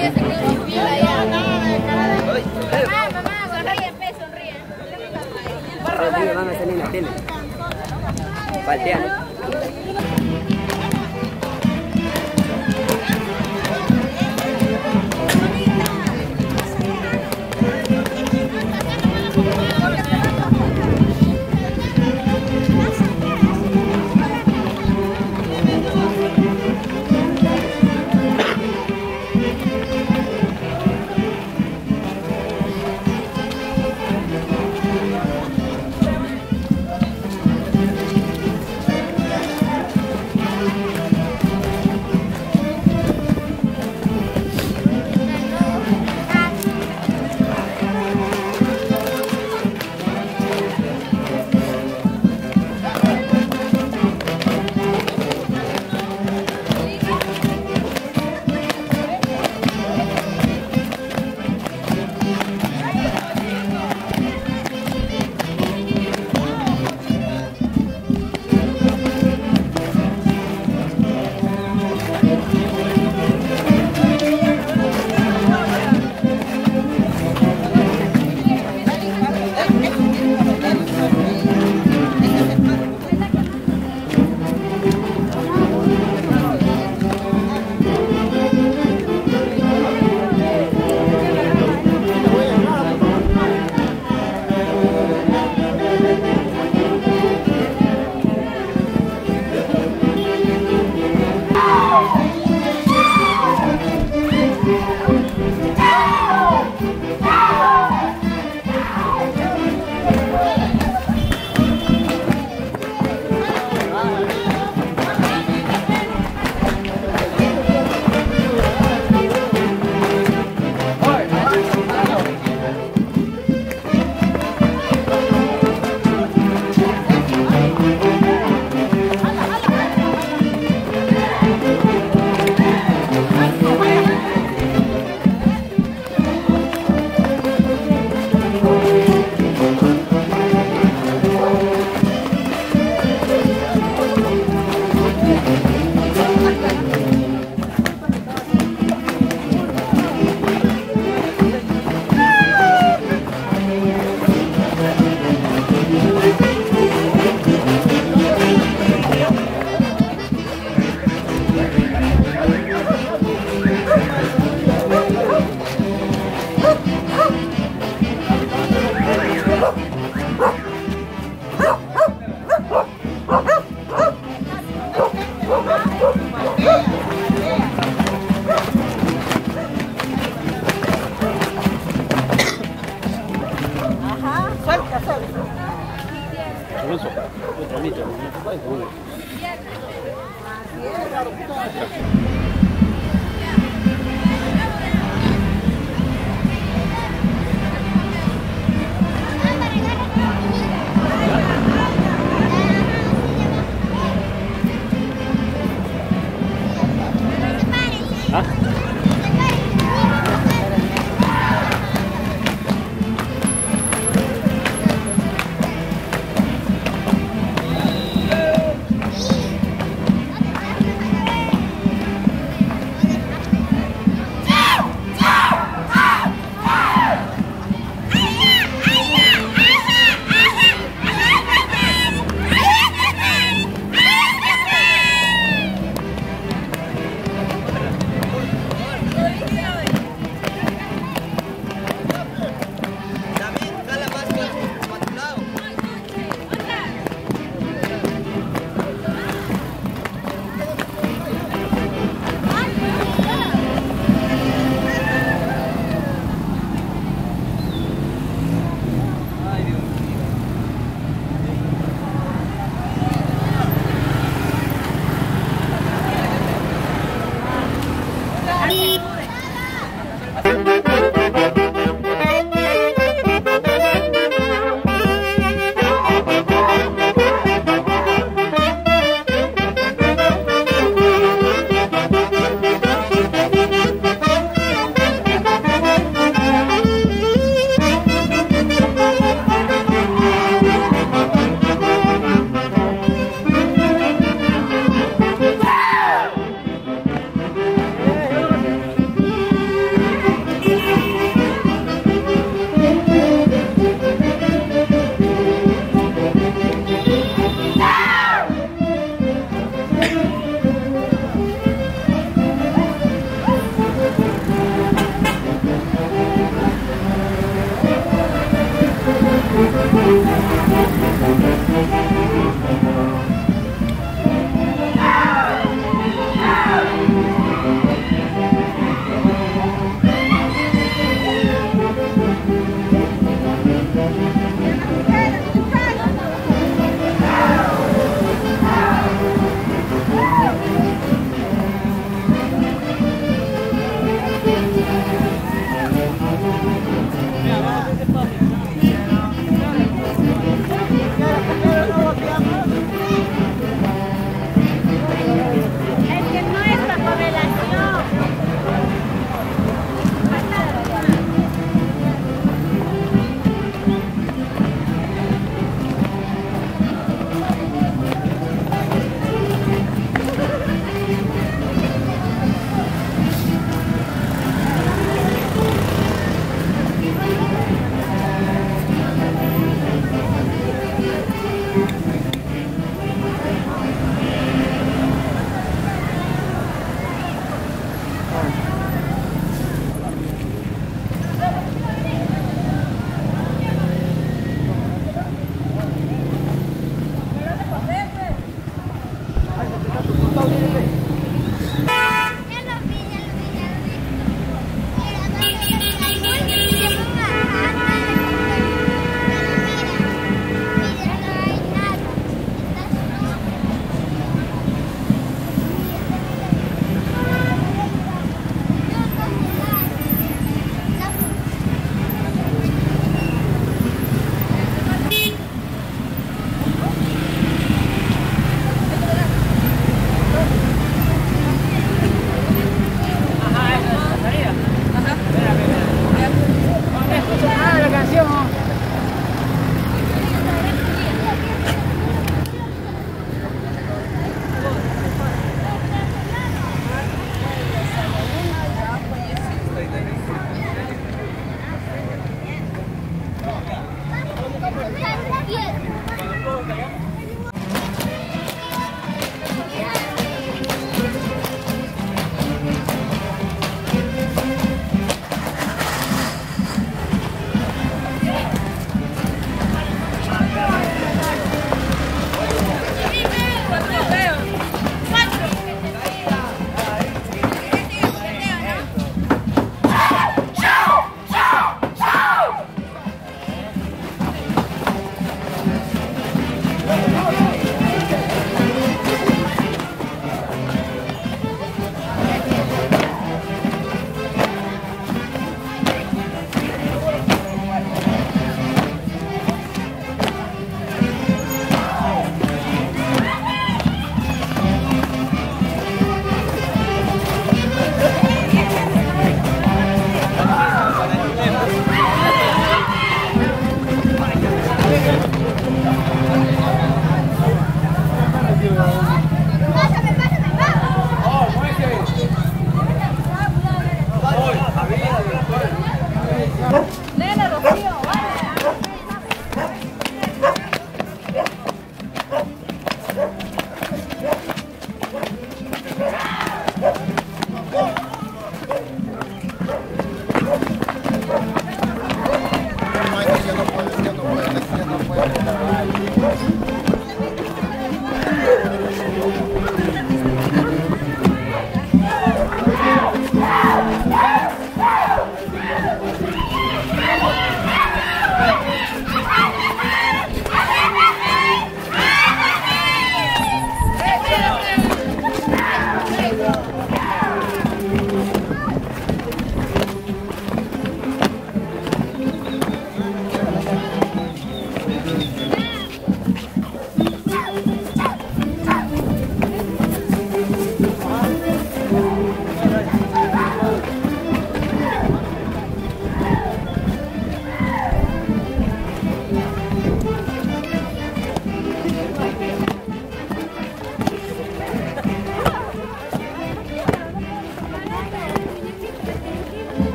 ya se quedó sin pila ya. Mamá, sonríe, sonríe. Sonríe, mamá, esa niña tiene. Faltea, ¿no?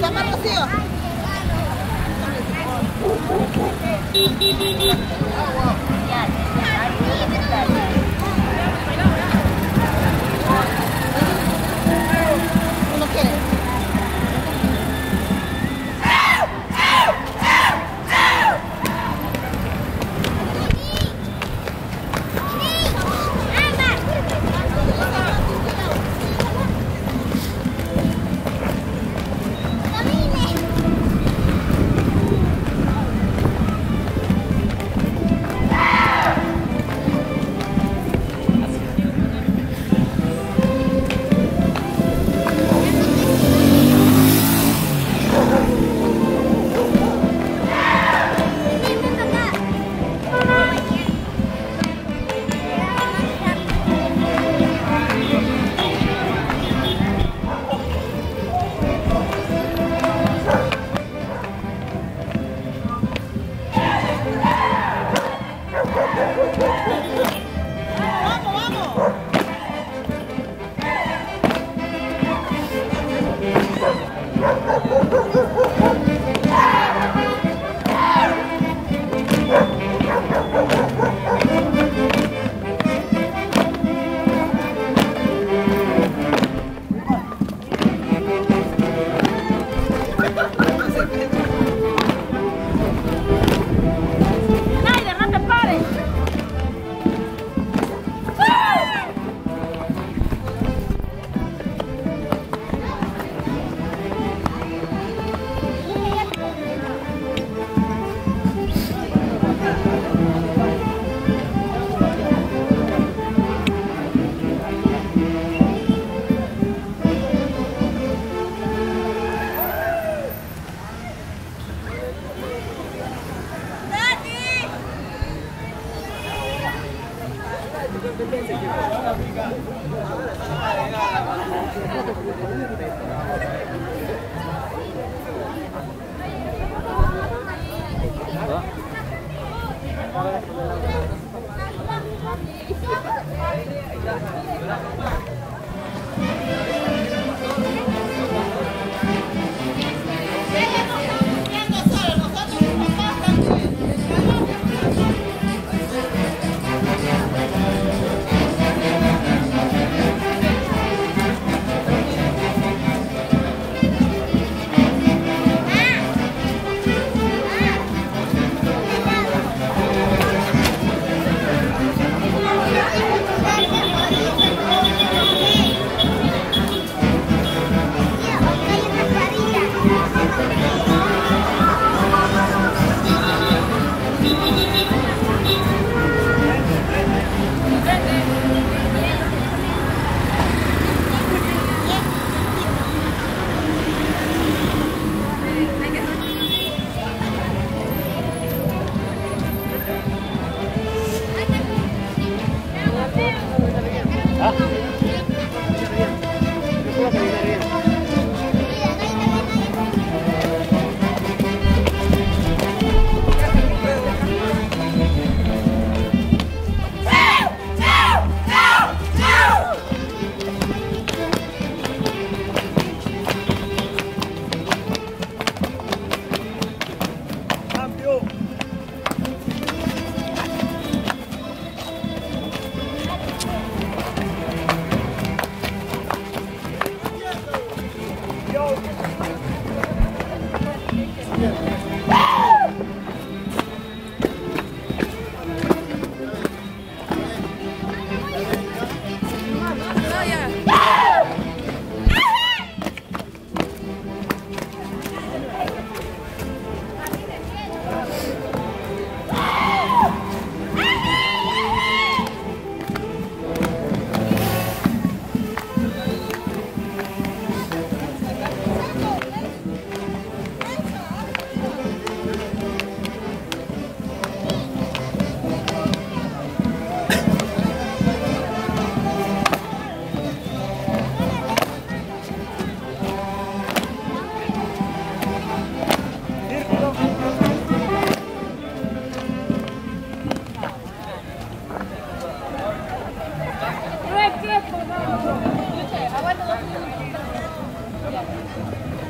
Llama a Rocío. ¿Uno quiere?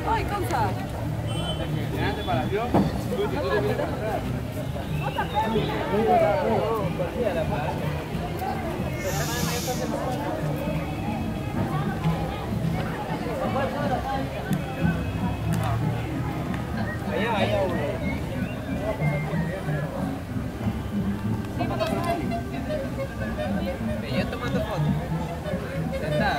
¡Ay, causa! Yo tomando foto. Sentada.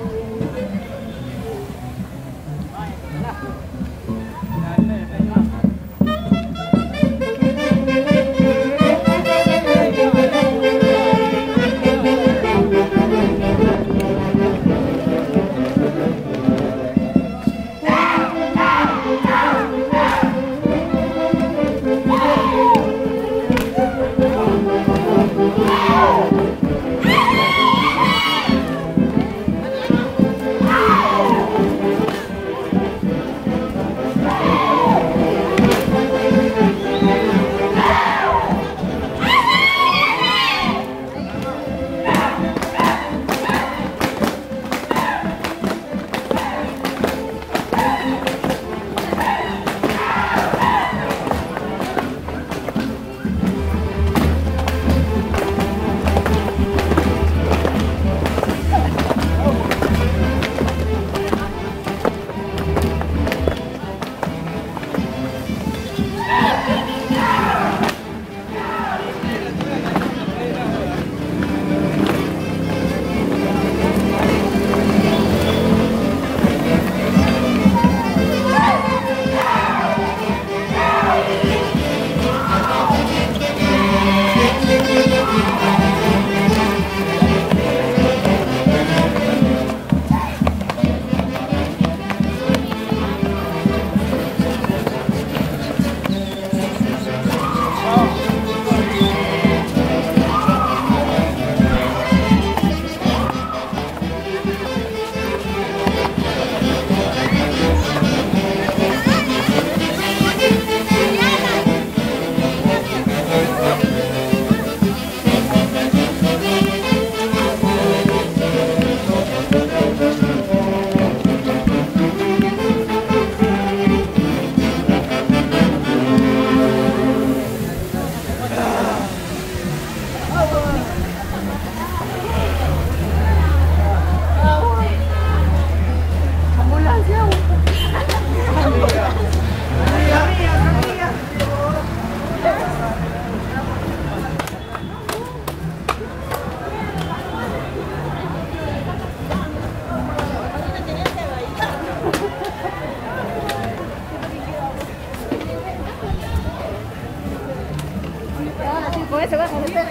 Con eso vas a hacer.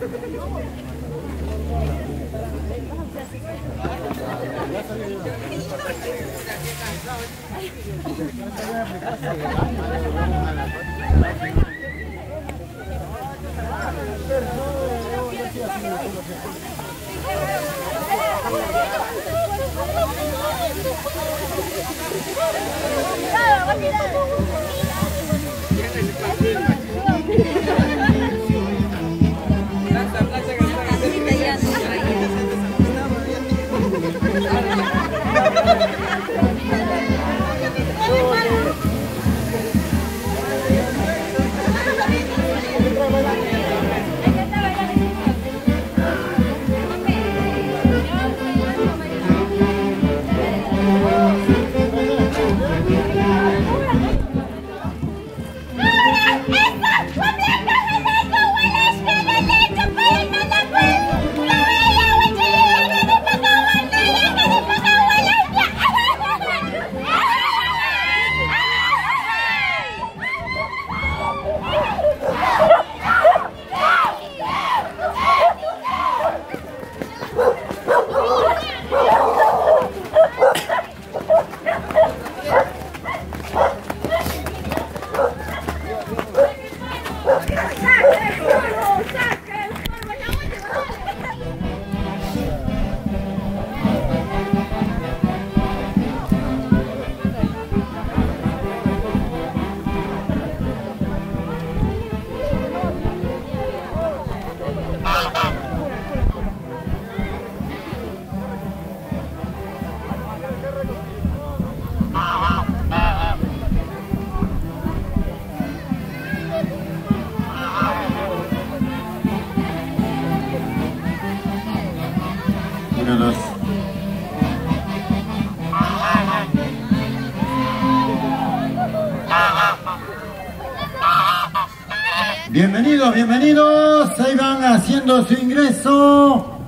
Bienvenidos, bienvenidos, ahí van haciendo su ingreso.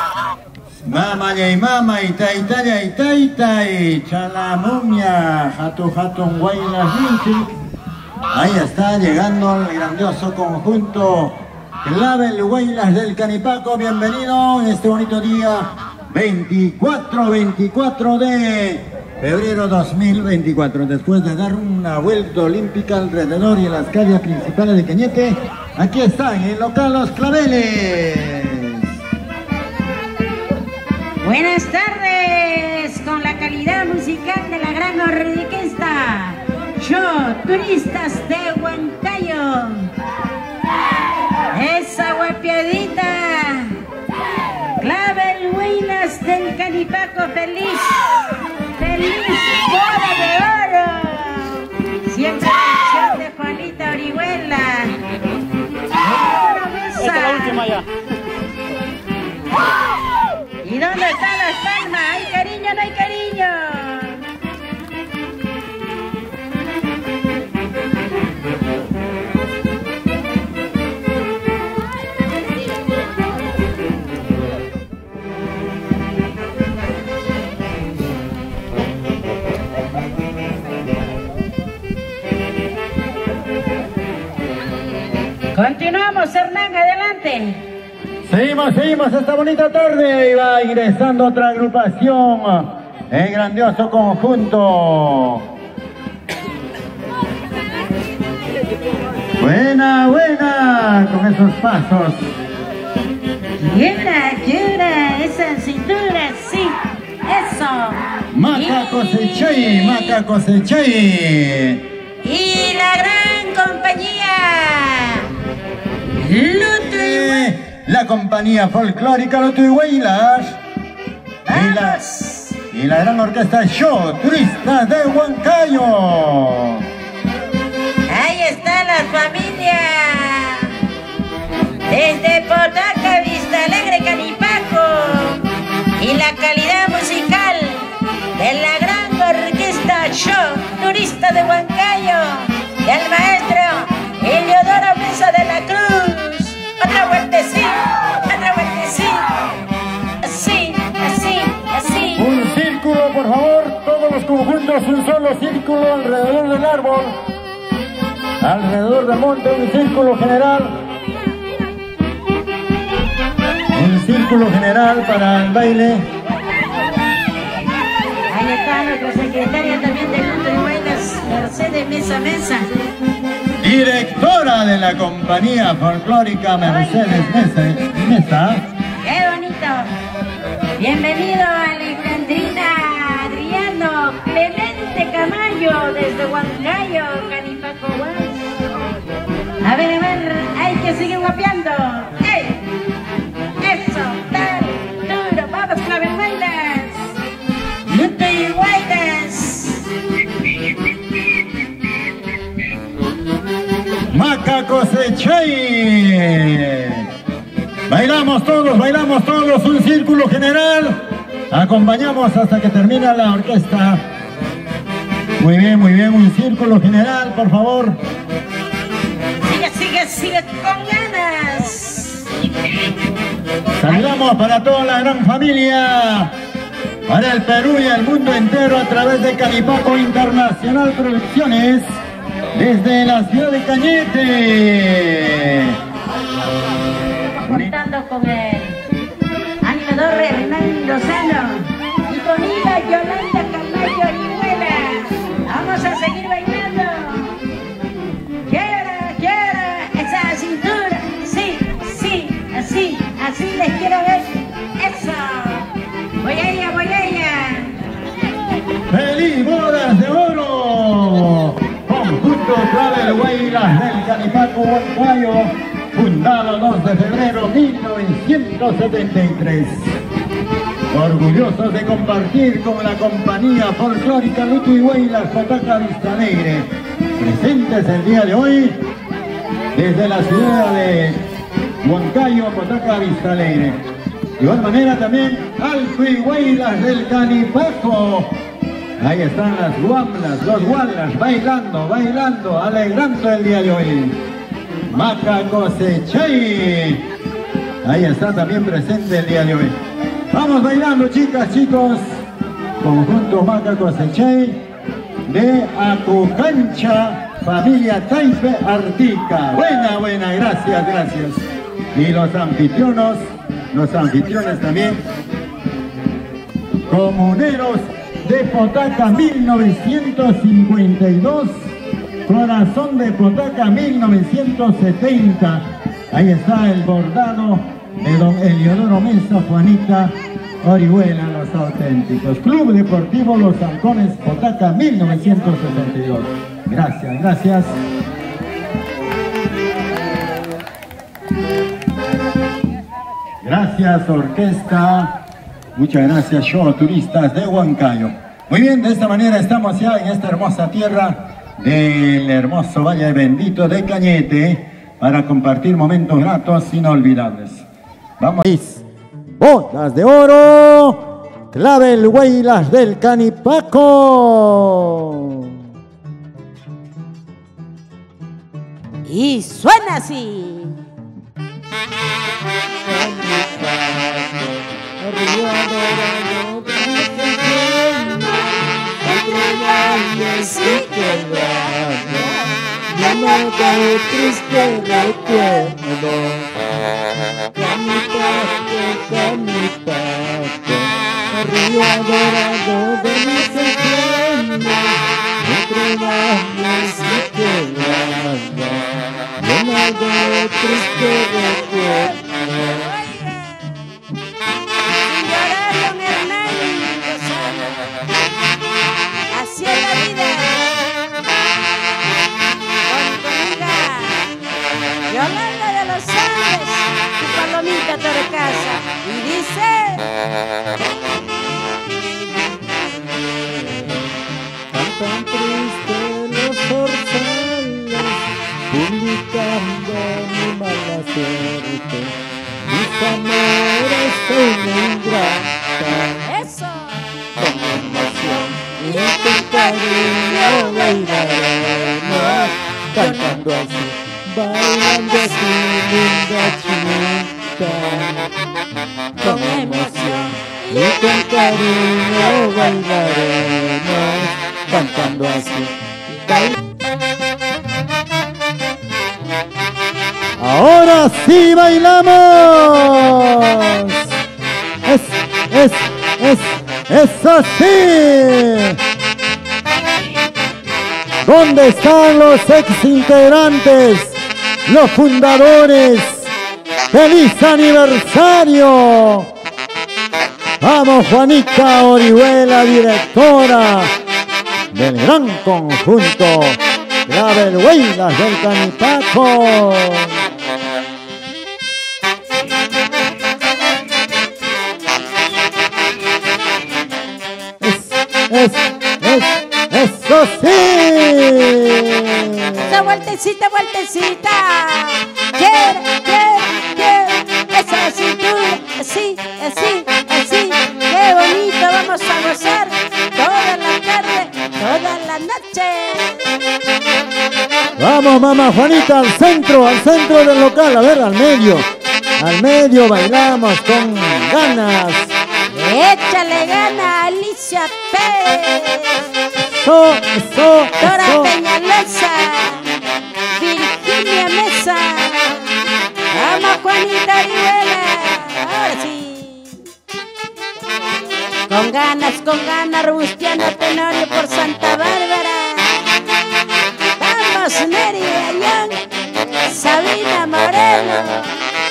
Mama y mama, itaitaria, itaitai, chalamumia, hatun guaylas vinci. Ahí está llegando el grandioso conjunto Clavel Huaylas del Canipaco. Bienvenido en este bonito día 24 de febrero 2024, después de dar una vuelta olímpica alrededor y en las calles principales de Cañete, aquí están en local Los Claveles. Buenas tardes, con la calidad musical de la gran orquesta Show Turistas de Huancayo. Esa guapiadita, Clavel Huaylas del Canipaco, feliz boda de oro. Siempre la canción de Juanita Orihuela. Esta es la última ya. ¿Y dónde están las palmas? ¿Hay cariño o no hay cariño? Continuamos, Hernán, adelante. Seguimos esta bonita tarde y va ingresando otra agrupación, el grandioso conjunto. Buena, con esos pasos. Quiera, esa cintura, sí, eso. Maca cosechay. Y la gran compañía la compañía folclórica Lutu y Huaylas. Y la gran orquesta Show Turistas de Huancayo. Ahí está la familia desde Podaca, Vista Alegre, Canipaco, y la calidad musical de la gran orquesta Show Turista de Huancayo, del maestro Eleodoro Mesa de la Cruz. Otra vueltecita, así. Un círculo, por favor, todos los conjuntos, un solo círculo alrededor del árbol, alrededor del monte, un círculo general. círculo general para el baile. Ahí está nuestra secretaria también de Culto y Bailes, Mercedes Mesa Mesa. Directora de la compañía folclórica Mercedes Mesa. ¡Qué bonito! Bienvenido Alejandrina Adriano Clemente Camayo desde Huancayo, Canipaco, Huas. A ver, hay que seguir guapeando. ¡Ey! ¡Eso! ¡Tal! ¡Duro! ¡Vamos, Clavel Bailes! ¡Luto y Bailes! Maca Cosechay. Bailamos todos, un círculo general. Acompañamos hasta que termina la orquesta. Muy bien, un círculo general, por favor. Sigue con ganas. Saludamos para toda la gran familia, para el Perú y el mundo entero a través de Canipaco Internacional Producciones, desde la ciudad de Cañete. Contando con el animador Hernando Sano y con Ida Yolanda Camayo Orihuela. Vamos a seguir bailando. Quiero esa cintura. Sí, así les quiero ver. Eso. Voy a ella. ¡Feliz Bodas de Oro! Conjunto Clavel Huaylas del Canipaco Huancayo, fundado 2 de febrero 1973. Orgullosos de compartir con la compañía folclórica Luto y Huaylas Potaca Vista Alegre, presentes el día de hoy desde la ciudad de Huancayo, Potaca Vista Alegre. De igual manera también Alto y Huaylas del Canipaco. Ahí están las guamlas, los gualas, bailando, alegrando el día de hoy. Maca Cosechay. Ahí está también presente el día de hoy. Vamos bailando, chicas, chicos. Conjunto Maca Cosechay de Acucancha, familia Taipe Artica. Buena, gracias. Y los anfitriones también. Comuneros de Potaca 1952, Corazón de Potaca 1970. Ahí está el bordado de don Eliodoro Mesa, Juanita Orihuela, los auténticos. Club Deportivo Los Halcones Potaca 1962. Gracias. Gracias, orquesta. Muchas gracias, show turistas de Huancayo. Muy bien, de esta manera estamos ya en esta hermosa tierra del hermoso Valle Bendito de Cañete para compartir momentos gratos inolvidables. Vamos. Bodas de Oro, Clavel Huaylas del Canipaco. Y suena así. Triste recuerdo, Canipaco, río adorado de mis ensueños, entre valles y quebradas, llena de triste recuerdo. Así es la vida. Yolanda de los Andes y Palomita Torrecasa. Y dice... Cantan triste los zorzales, publicando mi mala suerte. Mis amores son ingratas. ¡Eso! Con emoción y con cariño bailaremos, cantando así. Bailando así, linda chiquita, con emoción y con cariño bailaremos, cantando así. Ahora sí bailamos. Eso sí. ¿Dónde están los ex integrantes, los fundadores? ¡Feliz aniversario! Vamos, Juanita Orihuela, directora del gran conjunto Clavelhuelas del Canipaco. ¡Eso sí! ¡Esa vueltecita, vueltecita! ¡Quiero! ¡Esa cintura! Así, así, así. ¡Qué bonito! Vamos a gozar toda la tarde, toda la noche. Vamos, mamá Juanita, al centro del local. A ver, al medio bailamos con ganas. Échale gana, Alicia Pérez. Dora Peñalosa, Virginia Mesa. Vamos, Juanita Orihuela. Ahora sí. Con ganas, Robustiano Tenorio por Santa Bárbara. Vamos, Neri Ayón, Sabina Moreno.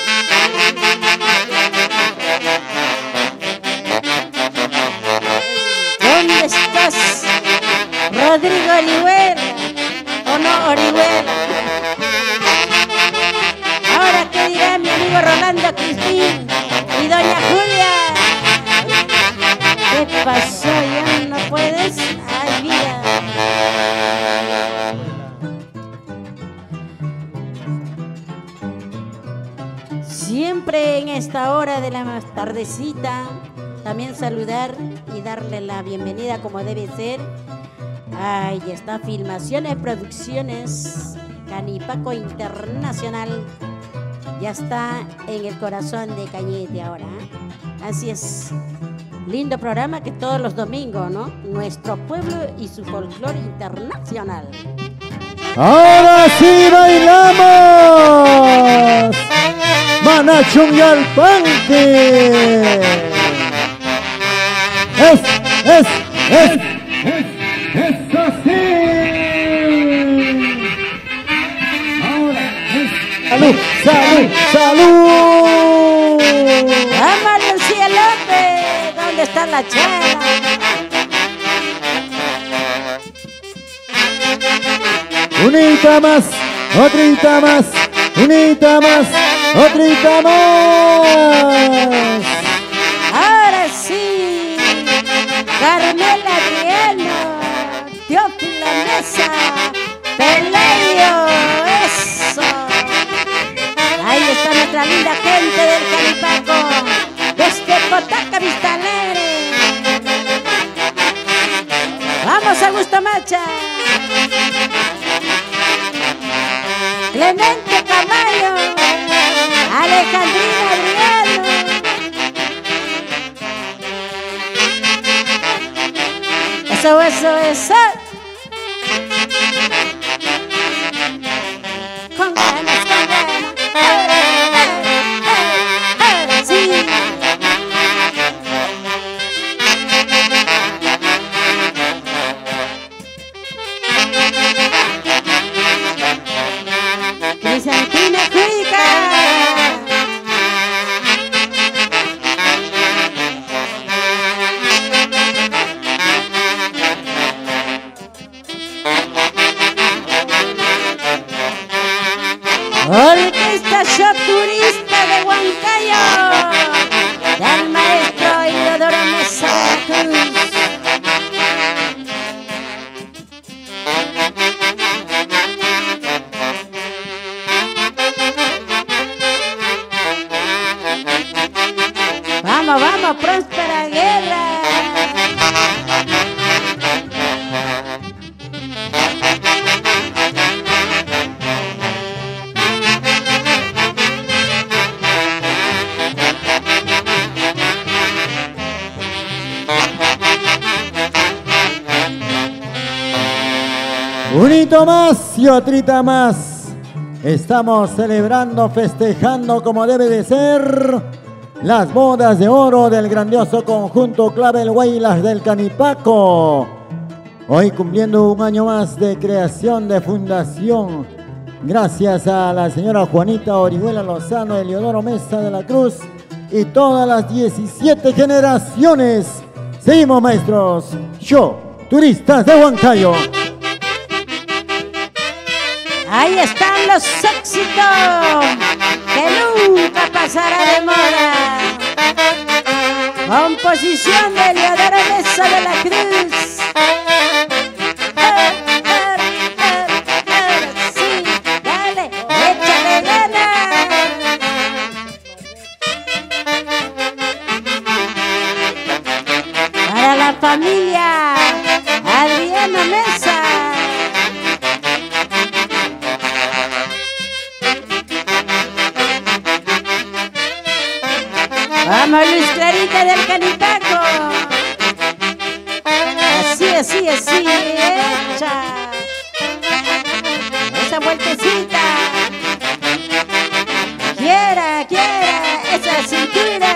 ¿Dónde estás, Rodrigo Orihuela? ¿O no, Orihuela? Ahora, ¿qué dirá mi amigo Rolando Cristín y doña Julia? ¿Qué pasó? ¿Ya no puedes? ¡Ay, vida! Siempre en esta hora de la tardecita, también saludar y darle la bienvenida como debe ser. Ahí está, Filmaciones, Producciones, Canipaco Internacional. Ya está en el corazón de Cañete ahora. Así es. Lindo programa que todos los domingos, ¿no? Nuestro pueblo y su folclore internacional. Ahora sí bailamos. Manachun y Alpanque. Eso sí. Ahora salud. Vamos, Lucía López. ¿Dónde está la chela? Unita más, otrita más, unita más, otrita más. Ahora sí, Carmela Adriano, Teófila Mesa, Pelayo, eso. Ahí está nuestra linda gente del Canipaco, desde Potaca Vista Alegre. Vamos, Augusto Macha. Clemente Camayo, Alejandrina Adriano. Eso. Con ganas. Sí. Crisantina Cuica. Orquesta Shock Turista de Huancayo, del maestro Inodoro Mesa Cruz. Vamos, Próspera Guerra. Un hito más y otrita más. Estamos celebrando, festejando como debe de ser las bodas de oro del grandioso conjunto Clavel Huaylas del Canipaco. Hoy cumpliendo un año más de creación de fundación. Gracias a la señora Juanita Orihuela Lozano, Eliodoro Mesa de la Cruz y todas las 17 generaciones. Seguimos, maestros. Show Turistas de Huancayo. Ahí están los éxitos que nunca pasará de moda. Composición de Eliodoro Mesa de la Cruz. Sí, dale, échale ganas. Para la familia Adriana Mesa. Vamos, Luis Clarita del Canipaco. Así, así, así, echa esa vueltecita. Quiera, esa cintura.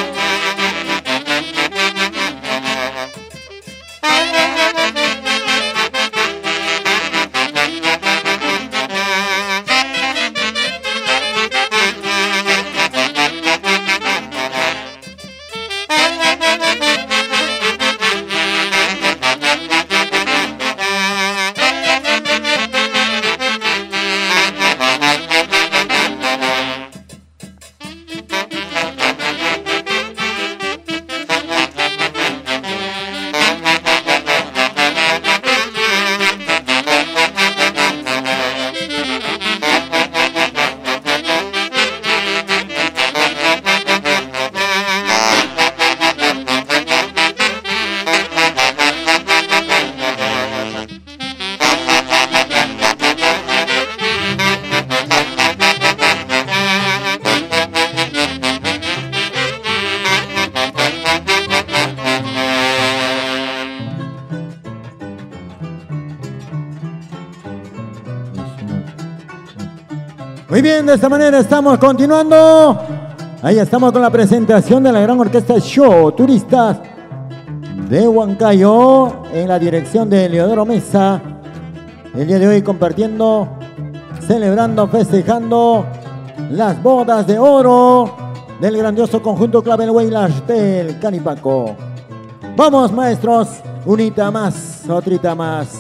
Muy bien, de esta manera estamos continuando. Ahí estamos con la presentación de la gran orquesta Show Turistas de Huancayo en la dirección de Eliodoro Mesa. El día de hoy compartiendo, celebrando, festejando las bodas de oro del grandioso conjunto Clavel Huaylas del Canipaco. Vamos, maestros, unita más, otrita más.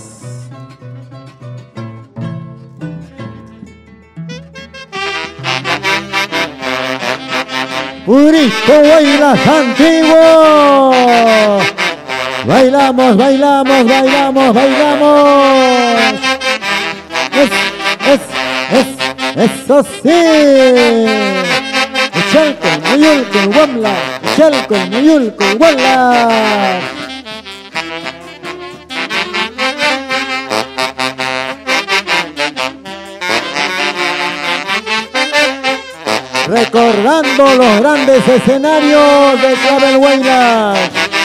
Purito Huaylas antiguo. Bailamos, bailamos, bailamos, bailamos. Eso sí. Chalco, Muyulco, Huamla. Chalco, Muyulco, Huamla. Recordando los grandes escenarios de Clavel Huaylas.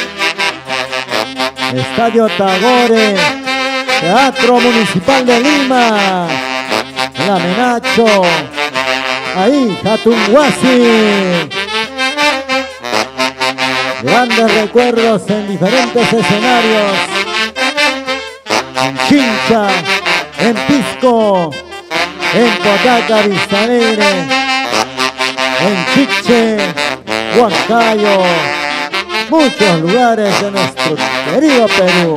Estadio Tagore, Teatro Municipal de Lima, La Menacho, ahí Jatunhuasi. Grandes recuerdos en diferentes escenarios. En Chincha, en Pisco, en Potaca, Vista Alegre, en Chiche, Huancayo, muchos lugares de nuestro querido Perú.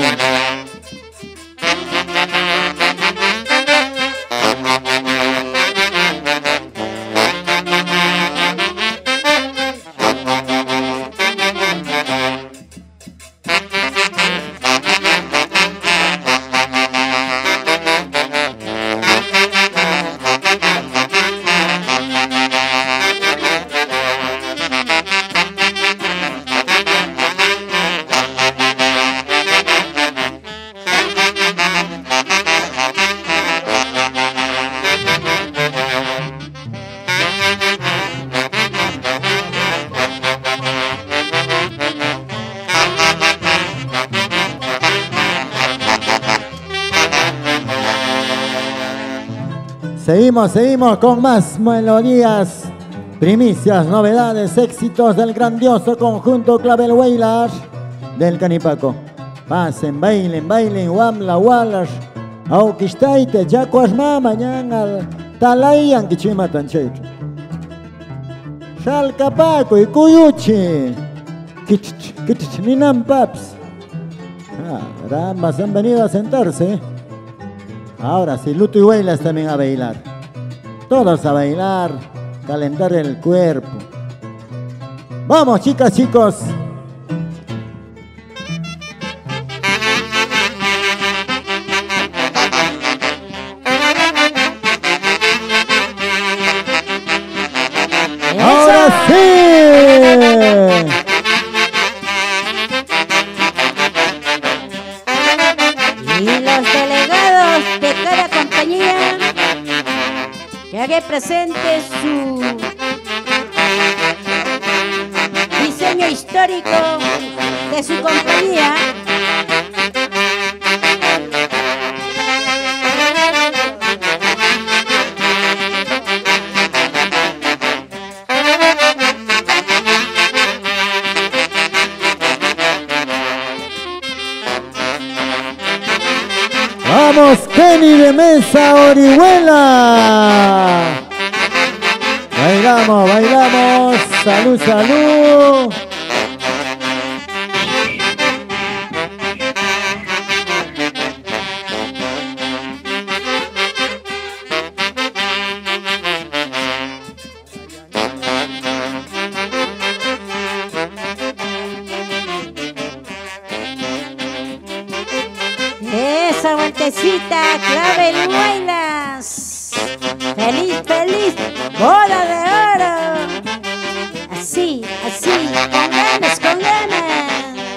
Seguimos con más melodías Primicias, novedades, éxitos del grandioso conjunto Clavel Huaylas del Canipaco. Pasen, bailen, bailen, wamla, walas. Auquistaite, yacuasma, mañana talayan kichima tanchecho. Shalcapaco y Cuyuchi. Kitch, ninam paps. Rambas han venido a sentarse. Ahora sí, Luto y Huaylas también a bailar. Todos a bailar, calentar el cuerpo. Vamos, chicas, chicos. ¡Ahora sí! Y los delegados de cada compañía que haga presente su diseño histórico de su compañía. Vamos, Kenny de Mesa, Orihuela. Bailamos, bailamos. Salud, salud. Esa vueltecita, Clavel Huaylas. Feliz, feliz, boda de oro. Así, así, con ganas, con ganas.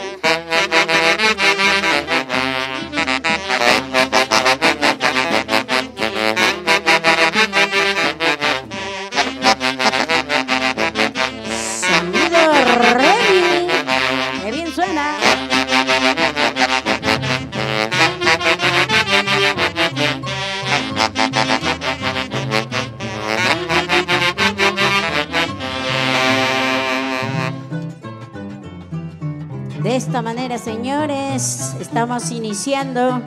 Sonido reggae, que bien suena. De esta manera, señores, estamos iniciando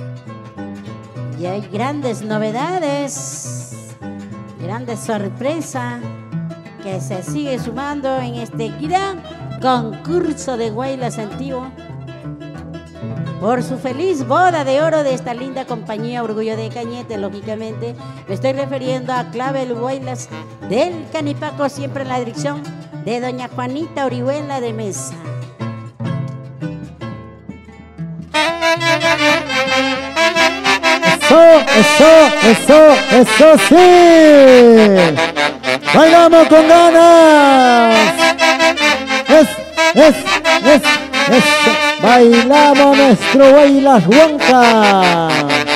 y hay grandes novedades, grandes sorpresas que se sigue sumando en este gran concurso de Huaylas Antiguo por su feliz boda de oro de esta linda compañía Orgullo de Cañete. Lógicamente me estoy refiriendo a Clavel Huaylas del Canipaco, siempre en la dirección de doña Juanita Orihuela de Mesa. Eso sí. Bailamos con ganas. Eso. Bailamos nuestro Huaylas Huanca.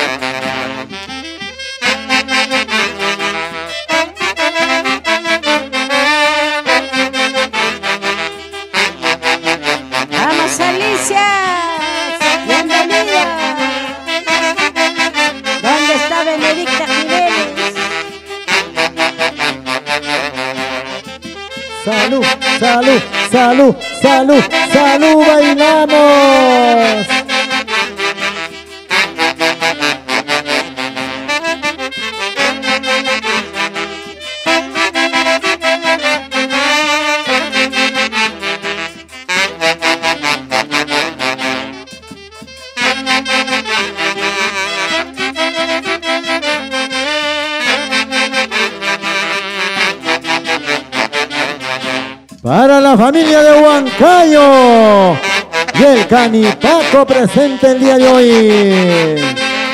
Vamos, Alicia. Bienvenida. ¿Dónde está Benedicta Jiménez? Salud, salud, salud, salud, salud, bailamos. Para la familia de Huancayo y el Canipaco presente el día de hoy.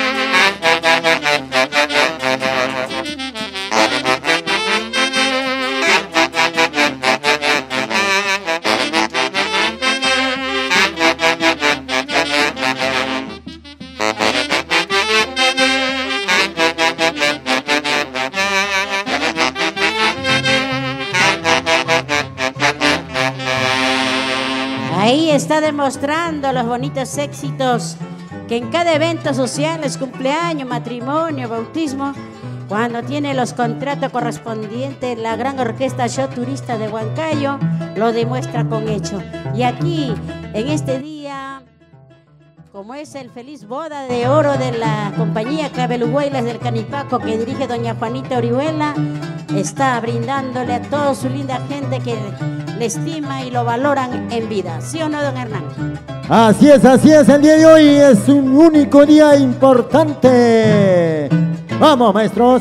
Ahí está demostrando los bonitos éxitos que en cada evento social, cumpleaños, matrimonio, bautismo, cuando tiene los contratos correspondientes, la gran orquesta Show Turista de Huancayo lo demuestra con hecho. Y aquí, en este día, como es el feliz boda de oro de la compañía Cabeluhuaylas del Canipaco que dirige doña Juanita Orihuela, está brindándole a toda su linda gente que le estima y lo valoran en vida. ¿Sí o no, don Hernán? Así es, el día de hoy es un único día importante. Vamos, maestros.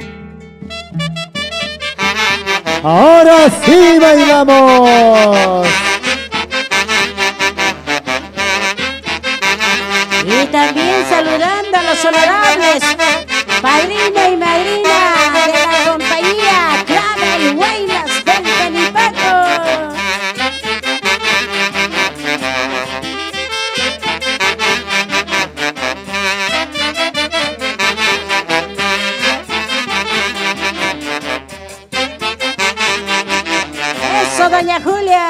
Ahora sí bailamos. Y también saludando a los honorables padrino y madrina de la compañía Cabeluhuaylas del Canipaco. Eso, doña Julia.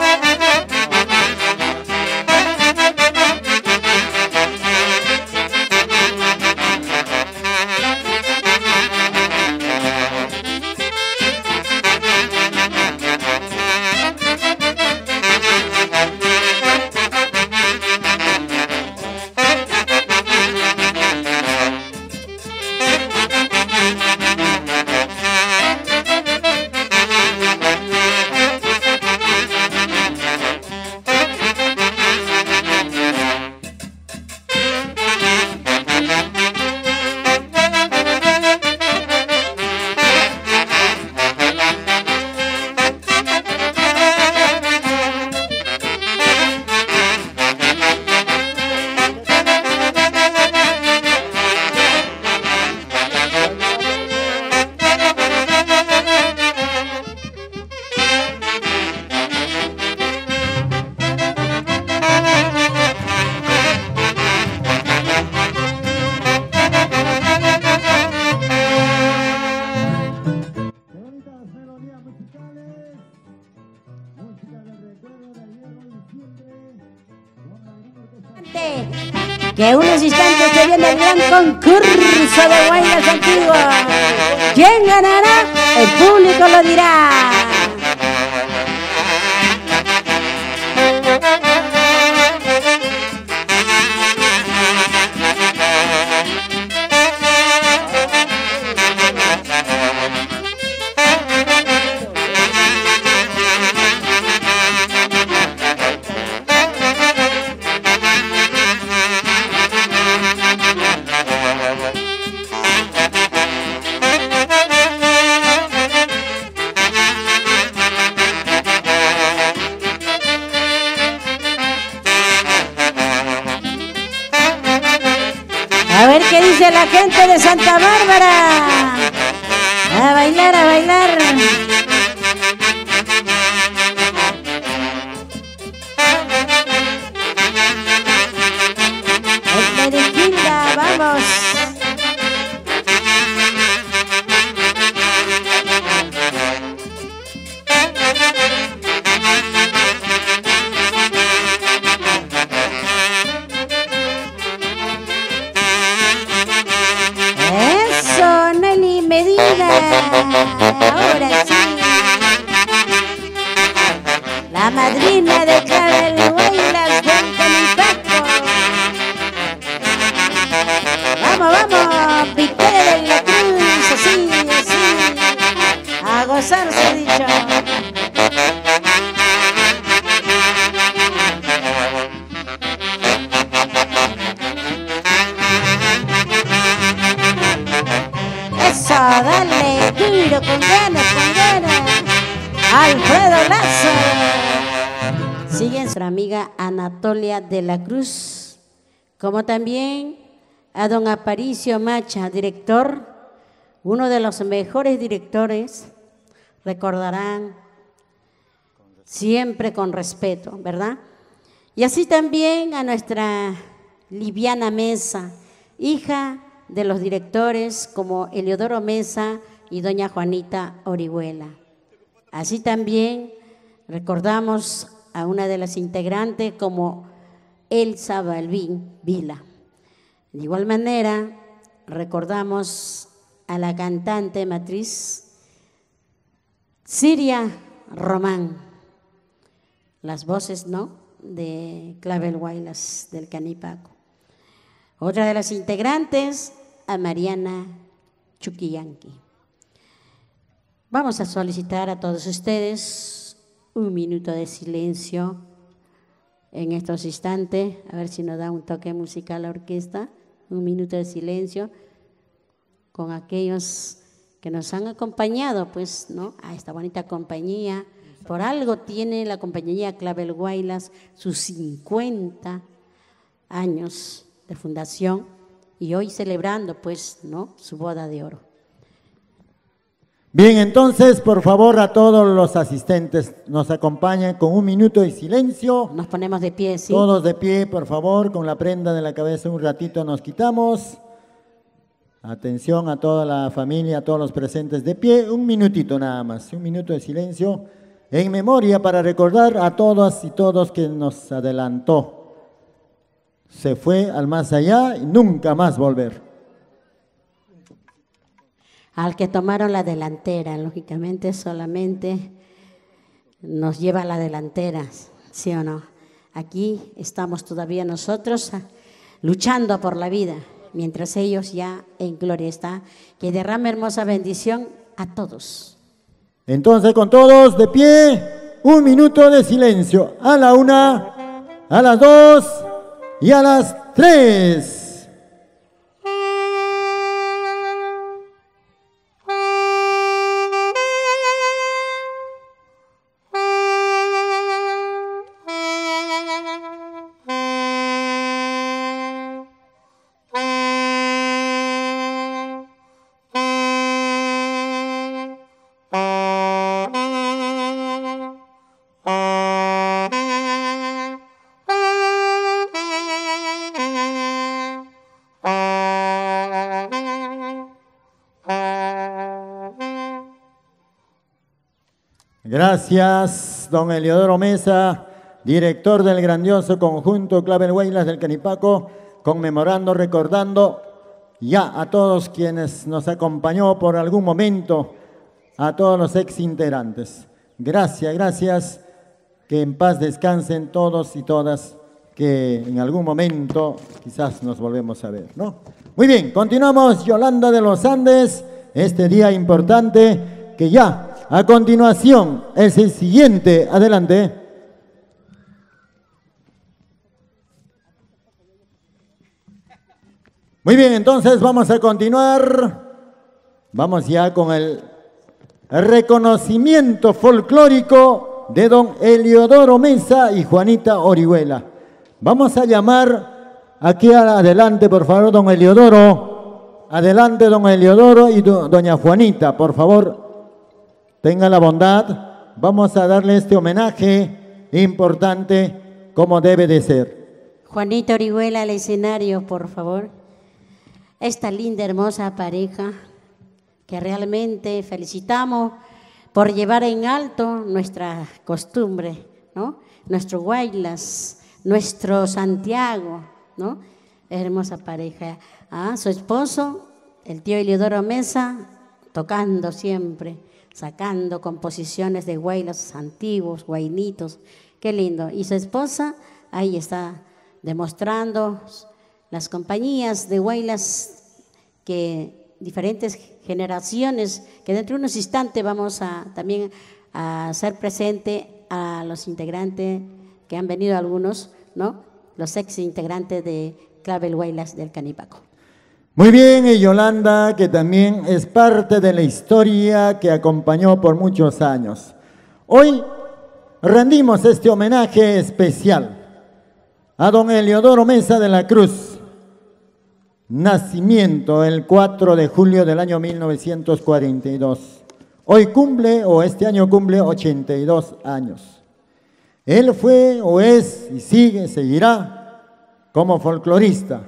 Que unos instantes se viene el gran concurso de guaylas antiguos. ¿Quién ganará? El público lo dirá. A ver qué dice la gente de Santa Bárbara. A bailar, a bailar. Esmeralda, vamos. Eso, Nelly Medina. Ahora sí. La madrina de Cabeluhuaylas del Canipaco. Vamos, vamos, Victoria de la Cruz, así, así. A gozar, se ha dicho. Eso, dale, tiro con ganas, con ganas. Alfredo Lazo. Sigue nuestra amiga Anatolia de la Cruz, como también a don Aparicio Macha, director, uno de los mejores directores, recordarán, siempre con respeto, ¿verdad? Y así también a nuestra Liviana Mesa, hija de los directores como Eliodoro Mesa y doña Juanita Orihuela. Así también recordamos a una de las integrantes como Elsa Balbín Vila. De igual manera, recordamos a la cantante matriz Siria Román. Las voces, ¿no?, de Clavel Huaylas del Canipaco. Otra de las integrantes, a Mariana Chuquillanqui. Vamos a solicitar a todos ustedes un minuto de silencio en estos instantes, a ver si nos da un toque musical a la orquesta, un minuto de silencio con aquellos que nos han acompañado, pues, ¿no?, a esta bonita compañía. Por algo tiene la compañía Clavel Huaylas sus 50 años de fundación y hoy celebrando, pues, ¿no?, su boda de oro. Bien, entonces, por favor, a todos los asistentes nos acompañan con un minuto de silencio. Nos ponemos de pie, ¿sí? Todos de pie, por favor, con la prenda de la cabeza un ratito nos quitamos. Atención a toda la familia, a todos los presentes de pie, un minutito nada más, un minuto de silencio en memoria para recordar a todas y todos que nos adelantó. Se fue al más allá y nunca más volver. Al que tomaron la delantera, lógicamente solamente nos lleva a la delantera, ¿sí o no? Aquí estamos todavía nosotros luchando por la vida, mientras ellos ya en gloria están. Que derrame hermosa bendición a todos. Entonces, con todos de pie, un minuto de silencio. A la 1, a las 2 y a las 3. Gracias, don Eliodoro Mesa, director del grandioso conjunto Clavel Huaylas del Canipaco, conmemorando, recordando ya a todos quienes nos acompañó por algún momento, a todos los ex integrantes. Gracias, gracias, que en paz descansen todos y todas, que en algún momento quizás nos volvemos a ver, ¿no? Muy bien, continuamos, Yolanda de los Andes, este día importante que ya a continuación es el siguiente. Adelante. Muy bien, entonces vamos a continuar. Vamos ya con el reconocimiento folclórico de don Eliodoro Mesa y Juanita Orihuela. Vamos a llamar aquí adelante, por favor, don Eliodoro. Adelante, don Eliodoro y doña Juanita, por favor. Tenga la bondad, vamos a darle este homenaje importante como debe de ser. Juanita Orihuela al escenario, por favor. Esta linda, hermosa pareja que realmente felicitamos por llevar en alto nuestra costumbre, ¿no? Nuestro Huaylas, nuestro Santiago, ¿no? Hermosa pareja. Su esposo, el tío Eliodoro Mesa, tocando siempre, sacando composiciones de huaylas antiguos, guainitos, qué lindo. Y su esposa, ahí está, demostrando las compañías de huaylas que diferentes generaciones, que dentro de unos instantes vamos a también a hacer presente a los integrantes que han venido algunos, ¿no? Los ex integrantes de Clavel Huaylas del Canipaco. Muy bien, y Yolanda, que también es parte de la historia que acompañó por muchos años. Hoy rendimos este homenaje especial a don Eliodoro Mesa de la Cruz. Nacimiento el 4 de julio del año 1942. Hoy cumple, o este año cumple, 82 años. Él fue, o es, y sigue, seguirá como folclorista.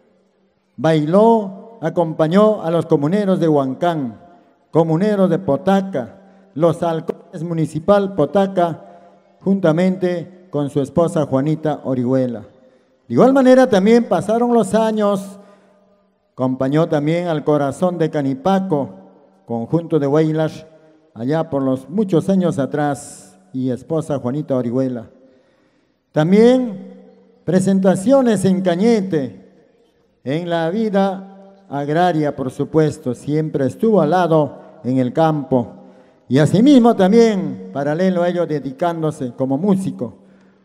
Bailó, acompañó a los comuneros de Huancán, comuneros de Potaca, los halcones municipal Potaca, juntamente con su esposa Juanita Orihuela. De igual manera también pasaron los años Acompañó también al Corazón de Canipaco, conjunto de Huaylas, allá por los muchos años atrás, y esposa Juanita Orihuela. También presentaciones en Cañete, en la vida agraria, por supuesto, siempre estuvo al lado en el campo. Y asimismo también, paralelo a ello, dedicándose como músico,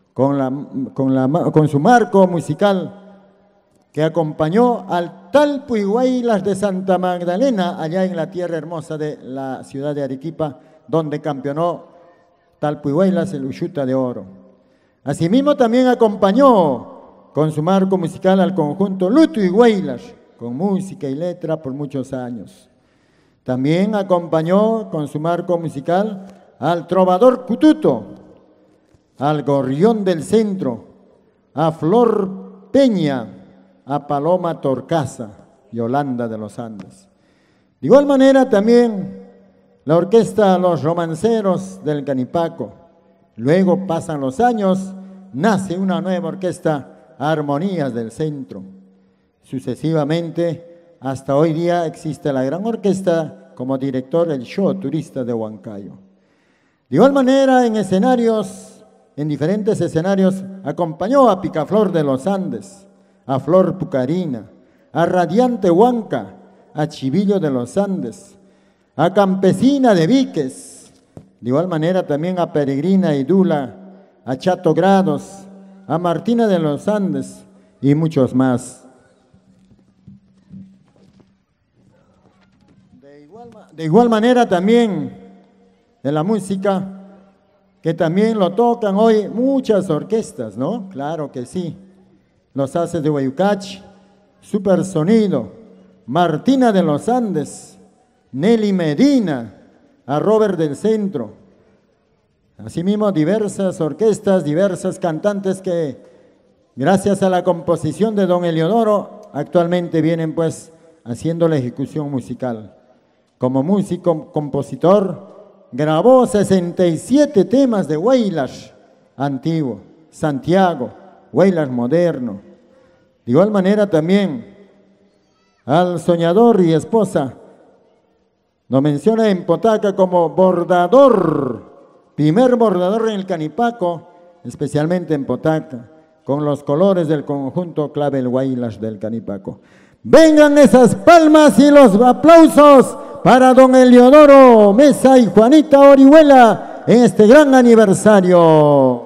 con su marco musical, que acompañó al Talpu y Huaylas de Santa Magdalena, allá en la tierra hermosa de la ciudad de Arequipa, donde campeonó Talpu y Huaylas el Uchuta de Oro. Asimismo también acompañó con su marco musical al conjunto Lutu y Huaylas, con música y letra por muchos años. También acompañó con su marco musical al Trovador Cututo, al Gorrión del Centro, a Flor Peña, a Paloma Torcaza, Yolanda de los Andes. De igual manera también la orquesta Los Romanceros del Canipaco. Luego pasan los años, nace una nueva orquesta, Armonías del Centro. Sucesivamente, hasta hoy día existe la gran orquesta como director el Show Turista de Huancayo. De igual manera, en diferentes escenarios, acompañó a Picaflor de los Andes, a Flor Pucarina, a Radiante Huanca, a Chivillo de los Andes, a Campesina de Víquez, de igual manera también a Peregrina y Dula, a Chato Grados, a Martina de los Andes y muchos más. De igual manera también en la música, que también lo tocan hoy muchas orquestas, ¿no? Claro que sí. Los Haces de Huayucachi, Supersonido, Martina de los Andes, Nelly Medina, a Robert del Centro. Asimismo, diversas orquestas, diversas cantantes que, gracias a la composición de don Eliodoro, actualmente vienen pues haciendo la ejecución musical. Como músico, compositor, grabó 67 temas de Huaylas antiguo, Santiago, Huaylas moderno. De igual manera también al soñador y esposa, lo menciona en Potaca como bordador, primer bordador en el Canipaco, especialmente en Potaca, con los colores del conjunto Clavel Huaylas del Canipaco. Vengan esas palmas y los aplausos para don Eliodoro Mesa y Juanita Orihuela en este gran aniversario.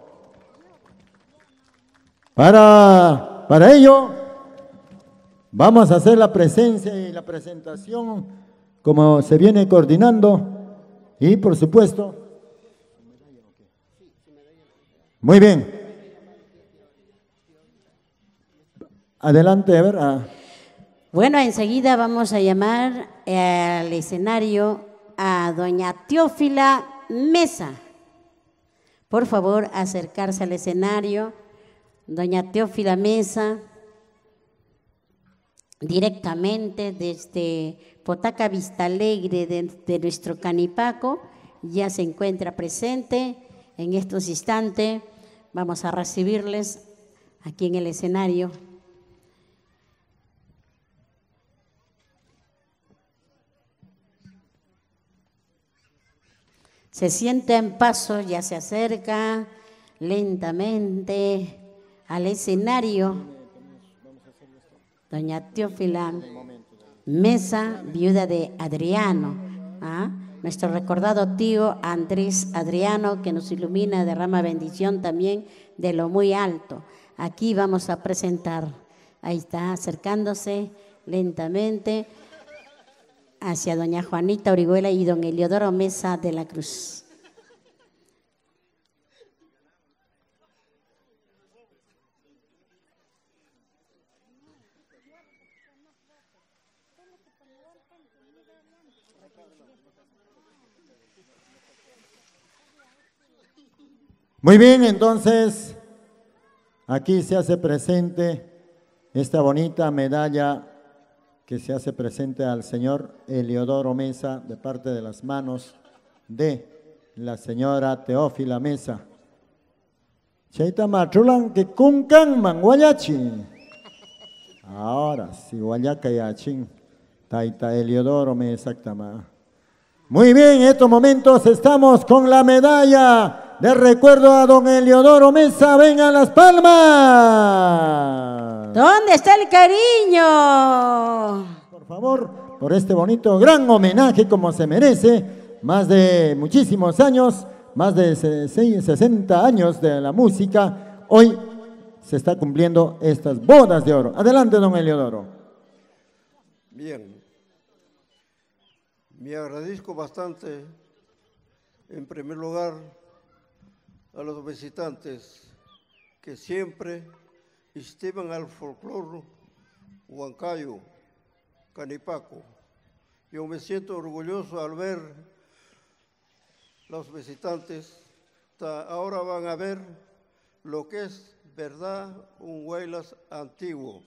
Para ello, vamos a hacer la presencia y la presentación como se viene coordinando y, por supuesto, muy bien. Adelante, a ver. Bueno, enseguida vamos a llamar al escenario a doña Teófila Mesa. Por favor, acercarse al escenario. Doña Teófila Mesa, directamente desde Potaca Vista Alegre de nuestro Canipaco, ya se encuentra presente en estos instantes. Vamos a recibirles aquí en el escenario. Se sienta en paso, ya se acerca lentamente al escenario doña Teófila Mesa, viuda de Adriano, nuestro recordado tío Andrés Adriano, que nos ilumina, derrama bendición también de lo muy alto. Aquí vamos a presentar, ahí está, acercándose lentamente hacia doña Juanita Orihuela y don Eliodoro Mesa de la Cruz. Muy bien, entonces, aquí se hace presente esta bonita medalla que se hace presente al señor Eliodoro Mesa de parte de las manos de la señora Teófila Mesa. Chaita machulan que kunkan manguayachi. Ahora sí, Guayaca y Achín. Taita Eliodoro me exactamente. Muy bien, en estos momentos estamos con la medalla de recuerdo a don Eliodoro Mesa. ¡Vengan las palmas! ¿Dónde está el cariño? Por favor, por este bonito gran homenaje como se merece. Más de muchísimos años, más de 60 años de la música. Hoy se está cumpliendo estas bodas de oro. Adelante, don Eliodoro. Bien. Me agradezco bastante, en primer lugar, a los visitantes que siempre estiman al folclore huancayo, canipaco. Yo me siento orgulloso al ver los visitantes. Ahora van a ver lo que es verdad un Huaylas antiguo.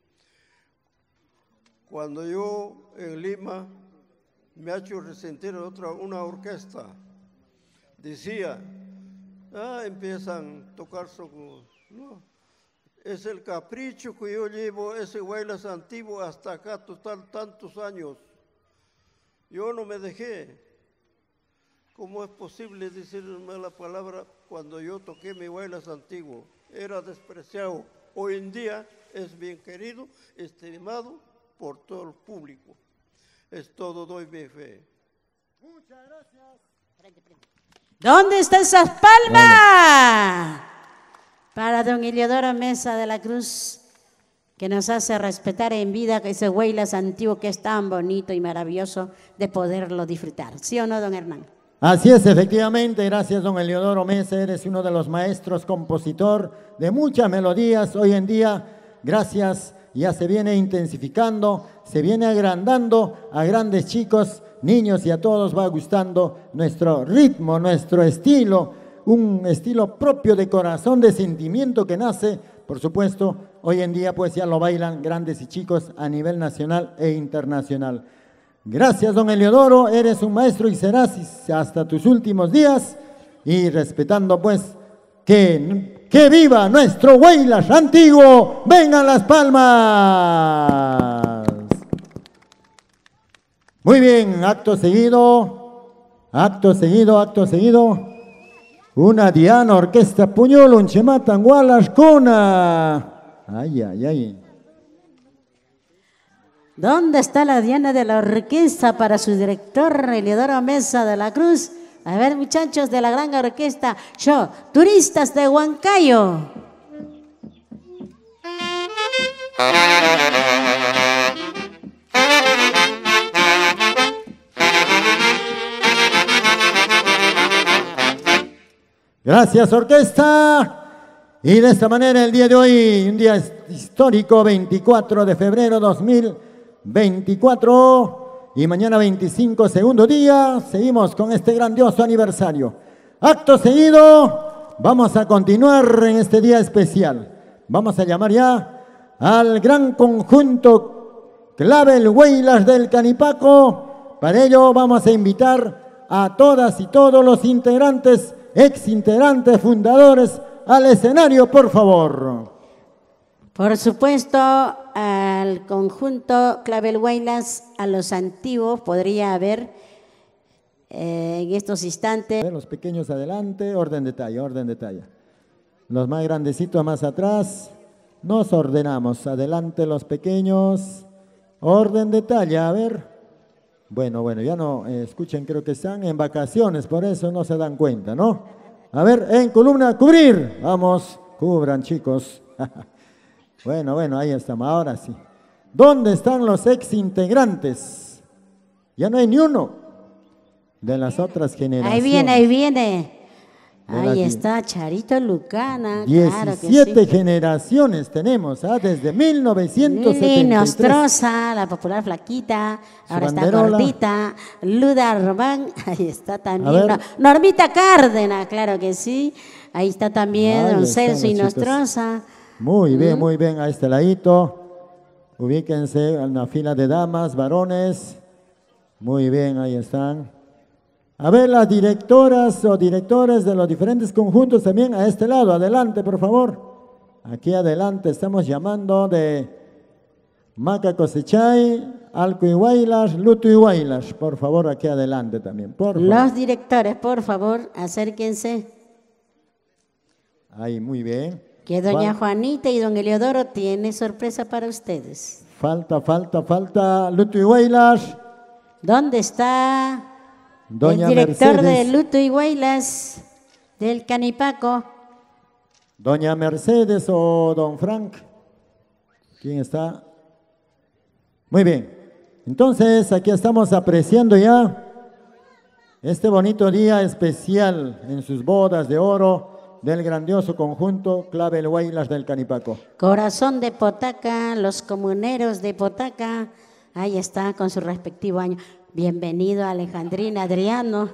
Cuando yo en Lima me ha hecho resentir una orquesta. Decía, empiezan a tocar no, es el capricho que yo llevo, ese Huaylas antiguo hasta acá, total, tantos años. Yo no me dejé. ¿Cómo es posible decir mala palabra cuando yo toqué mi Huaylas antiguo? Era despreciado. Hoy en día es bien querido, estimado por todo el público. Es todo, doy mi fe. Muchas gracias. ¿Dónde están esas palmas? Para don Eliodoro Mesa de la Cruz, que nos hace respetar en vida ese Huaylas antiguo que es tan bonito y maravilloso de poderlo disfrutar. ¿Sí o no, don Hernán? Así es, efectivamente. Gracias, don Eliodoro Mesa. Eres uno de los maestros compositor de muchas melodías. Hoy en día, gracias, ya se viene intensificando, se viene agrandando a grandes chicos, niños, y a todos va gustando nuestro ritmo, nuestro estilo, un estilo propio de corazón, de sentimiento que nace, por supuesto, hoy en día pues ya lo bailan grandes y chicos a nivel nacional e internacional. Gracias, don Eliodoro, eres un maestro y serás hasta tus últimos días, y respetando pues que viva nuestro Huaylas antiguo. ¡Vengan las palmas! Muy bien, acto seguido, una Diana Orquesta Puñol, un Chematan Gualascona. Ay, ay, ay. ¿Dónde está la Diana de la orquesta para su director, Eliodoro Mesa de la Cruz? A ver, muchachos de la gran orquesta, turistas de Huancayo. Gracias, orquesta. Y de esta manera el día de hoy, un día histórico, 24 de febrero 2024, y mañana 25, segundo día, seguimos con este grandioso aniversario. Acto seguido, vamos a continuar en este día especial. Vamos a llamar ya al gran conjunto Clavel Huaylas del Canipaco. Para ello vamos a invitar a todas y todos los integrantes, ex-integrantes, fundadores, al escenario, por favor. Por supuesto, al conjunto Clavel Huaylas, a los antiguos, podría haber en estos instantes. Los pequeños adelante, orden de talla, orden de talla. Los más grandecitos más atrás, nos ordenamos. Adelante los pequeños, orden de talla, a ver. Bueno, ya no escuchen, creo que están en vacaciones, por eso no se dan cuenta, ¿no? A ver, en columna, cubrir. Vamos, cubran, chicos. Bueno, ahí estamos, ahora sí. ¿Dónde están los ex integrantes? Ya no hay ni uno de las otras generaciones. Ahí viene. Ahí está Charito Lucana. 17 claro que sí. Generaciones tenemos, desde 1973. Nostroza, la popular flaquita, ahora está gordita, Luda Robán, ahí está también. Normita Cárdenas, claro que sí. Ahí está también don Celso y Nostroza. Muy bien, a este ladito. Ubíquense en la fila de damas, varones. Muy bien, ahí están. A ver, las directoras o directores de los diferentes conjuntos también a este lado. Adelante, por favor. Aquí adelante estamos llamando de Maca Cosechay, Alco y Guaylas, Luto y Guaylas. Por favor, aquí adelante también, por favor. Los directores, por favor, acérquense. Ahí, muy bien. Que doña Juanita y don Eliodoro tienen sorpresa para ustedes. Falta. Luto y Guaylas. ¿Dónde está Doña el director Mercedes. de Luto y Guaylas del Canipaco? Doña Mercedes o don Frank. ¿Quién está? Muy bien. Entonces, aquí estamos apreciando ya este bonito día especial en sus bodas de oro del grandioso conjunto Clavel Guaylas del Canipaco. Corazón de Potaca, los comuneros de Potaca. Ahí está con su respectivo año. Bienvenido Alejandrina Adriano.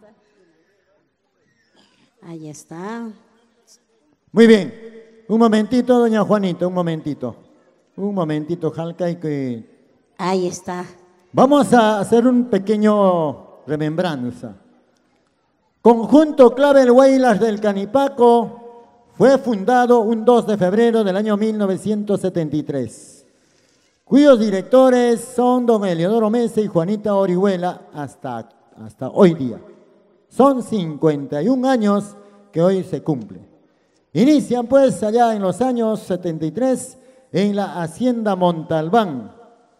Ahí está. Muy bien. Un momentito, doña Juanita, un momentito. Jalca, y que... Ahí está. Vamos a hacer un pequeño remembranza. Conjunto Clavel Guaylas del Canipaco fue fundado un 2 de febrero del año 1973, cuyos directores son don Eliodoro Mesa y Juanita Orihuela hasta hoy día. Son 51 años que hoy se cumplen. Inician pues allá en los años 73 en la Hacienda Montalbán,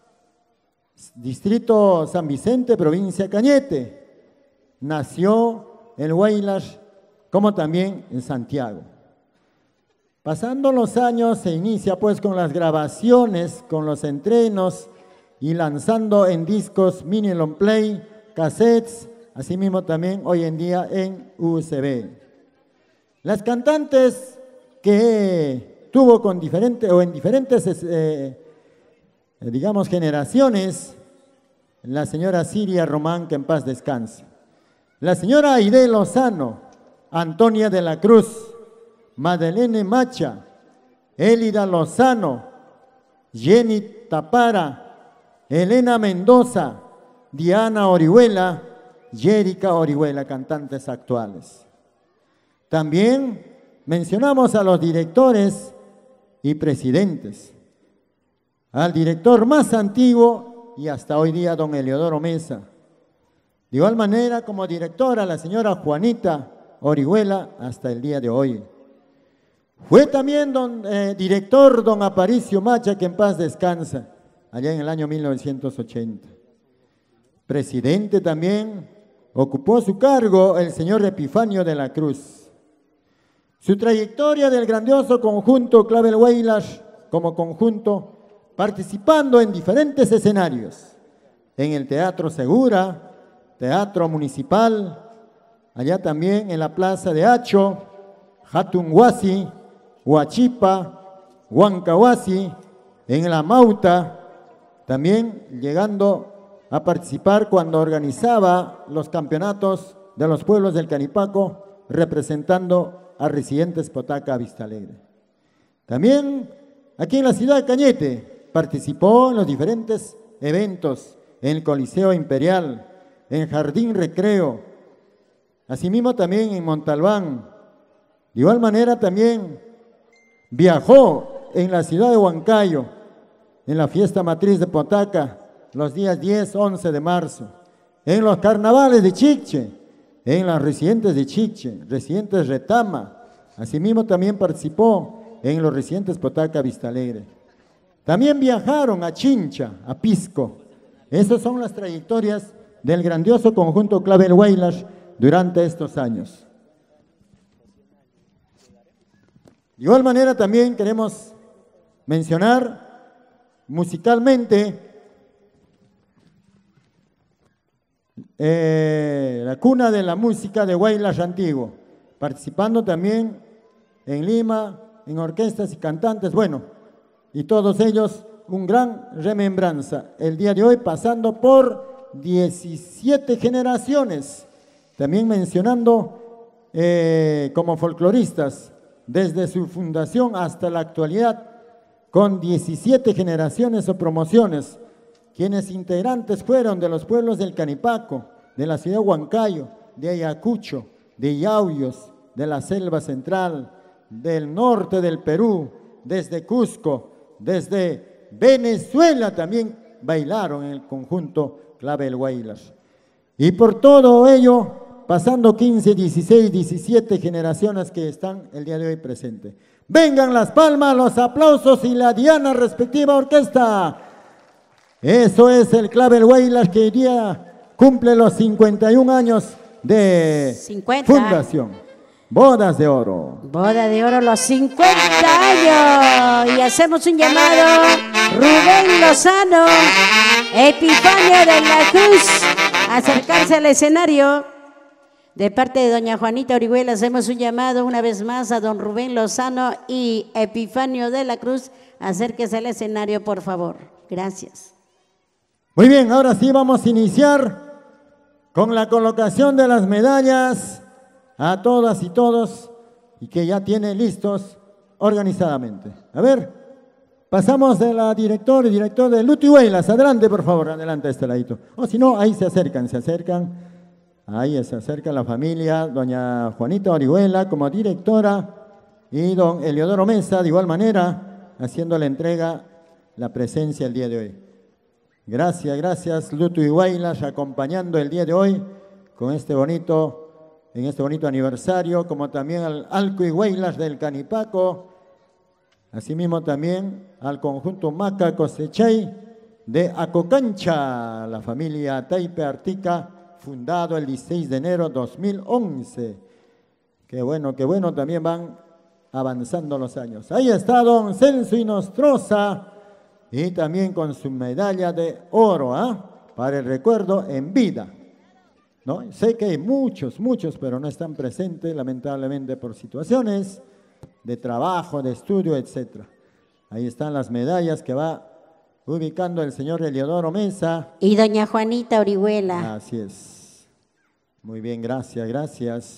distrito San Vicente, provincia Cañete. Nació el Guaylas, como también en Santiago. Pasando los años se inicia pues con las grabaciones, con los entrenos y lanzando en discos mini long play, cassettes, asimismo también hoy en día en USB. Las cantantes que tuvo con en diferentes digamos generaciones, la señora Siria Román, que en paz descanse, la señora Aide Lozano, Antonia de la Cruz, Madeleine Macha, Élida Lozano, Jenny Tapara, Elena Mendoza, Diana Orihuela, Yérica Orihuela, cantantes actuales. También mencionamos a los directores y presidentes. Al director más antiguo y hasta hoy día, don Eliodoro Mesa. De igual manera, como directora, la señora Juanita Orihuela, hasta el día de hoy. Fue también director don Aparicio Macha, que en paz descansa, allá en el año 1980. Presidente también, ocupó su cargo el señor Epifanio de la Cruz. Su trayectoria del grandioso conjunto Clavel Guaylas como conjunto, participando en diferentes escenarios, en el Teatro Segura, Teatro Municipal, allá también en la Plaza de Hacho, Hatunhuasi, Huachipa, Huancahuasi, en la Mauta, también llegando a participar cuando organizaba los campeonatos de los pueblos del Canipaco, representando a Residentes Potaca Vista Alegre. También aquí en la ciudad de Cañete participó en los diferentes eventos, en el Coliseo Imperial, en Jardín Recreo, asimismo también en Montalbán. De igual manera también viajó en la ciudad de Huancayo, en la fiesta matriz de Potaca, los días 10, 11 de marzo, en los carnavales de Chiche, en las residentes de Chiche, residentes Retama. Asimismo también participó en los residentes Potaca Vista Alegre. También viajaron a Chincha, a Pisco. Esas son las trayectorias del grandioso conjunto Clavel Guaylas durante estos años. De igual manera también queremos mencionar musicalmente la cuna de la música de Guaylas Antiguo, participando también en Lima, en orquestas y cantantes, bueno, y todos ellos un gran remembranza. El día de hoy pasando por 17 generaciones, también mencionando como folcloristas, desde su fundación hasta la actualidad, con 17 generaciones o promociones, quienes integrantes fueron de los pueblos del Canipaco, de la ciudad de Huancayo, de Ayacucho, de Yauyos, de la selva central, del norte del Perú, desde Cusco, desde Venezuela también bailaron en el conjunto Clavel Huaylas. Y por todo ello, pasando 15, 16, 17 generaciones que están el día de hoy presentes. Vengan las palmas, los aplausos y la diana respectiva orquesta. Eso es el Clavel Huaylas que hoy día cumple los 51 años de 50. fundación. Bodas de Oro. Boda de Oro, los 50 años. Y hacemos un llamado. Rubén Lozano, Epifanio de la Cruz, acercarse al escenario. De parte de doña Juanita Orihuela hacemos un llamado una vez más a don Rubén Lozano y Epifanio de la Cruz. Acérquese al escenario, por favor. Gracias. Muy bien, ahora sí vamos a iniciar con la colocación de las medallas a todas y todos y que ya tiene listos organizadamente. A ver, pasamos de la director de Luto y Huaylas. Adelante, por favor, adelante a este ladito. O si no, ahí se acercan. Ahí se acerca la familia, doña Juanita Orihuela como directora y don Eliodoro Mesa de igual manera haciendo la entrega, la presencia el día de hoy. Gracias, Luto y Huaylas acompañando el día de hoy con en este bonito aniversario, como también al Alco y Huaylas del Canipaco, asimismo también al conjunto Maca Cosechay de Acocancha, la familia Taipe Artica, fundado el 16 de enero 2011. Qué bueno, también van avanzando los años. Ahí está don Celso Inostroza y también con su medalla de oro, para el recuerdo en vida. ¿No? Sé que hay muchos, pero no están presentes, lamentablemente, por situaciones de trabajo, de estudio, etc. Ahí están las medallas que va ubicando el señor Eliodoro Mesa. Y doña Juanita Orihuela. Así es. Muy bien, gracias.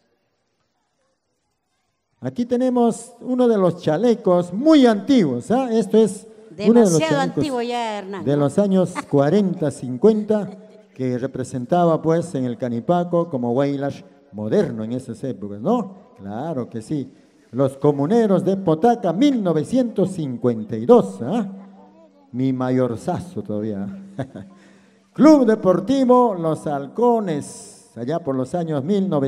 Aquí tenemos uno de los chalecos muy antiguos. Esto es demasiado antiguo ya, Hernán. De los años 40, 50. Que representaba pues en el Canipaco como Huaylas moderno en esas épocas, ¿no? Claro que sí. Los Comuneros de Potaca, 1952, mi mayorzazo todavía. Club Deportivo Los Halcones, allá por los años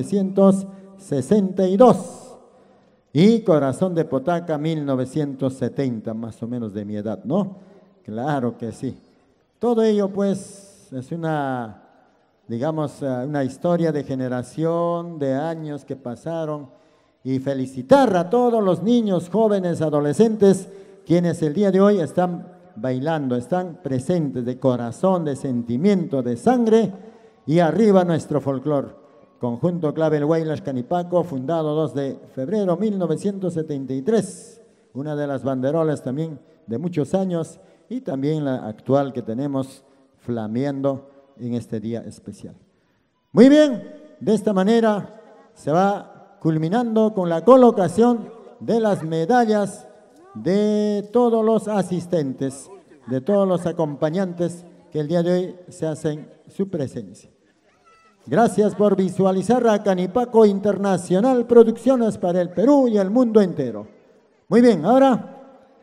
1962. Y Corazón de Potaca, 1970, más o menos de mi edad, ¿no? Claro que sí. Todo ello pues es una historia de generación, de años que pasaron, y felicitar a todos los niños, jóvenes, adolescentes, quienes el día de hoy están bailando, están presentes de corazón, de sentimiento, de sangre, y arriba nuestro folclore. Conjunto Clavel Huaylas Canipaco, fundado 2 de febrero 1973, una de las banderolas también de muchos años, y también la actual que tenemos flameando en este día especial. Muy bien, de esta manera se va culminando con la colocación de las medallas de todos los asistentes, de todos los acompañantes que el día de hoy se hacen su presencia. Gracias por visualizar a Canipaco Internacional Producciones para el Perú y el mundo entero. Muy bien, ahora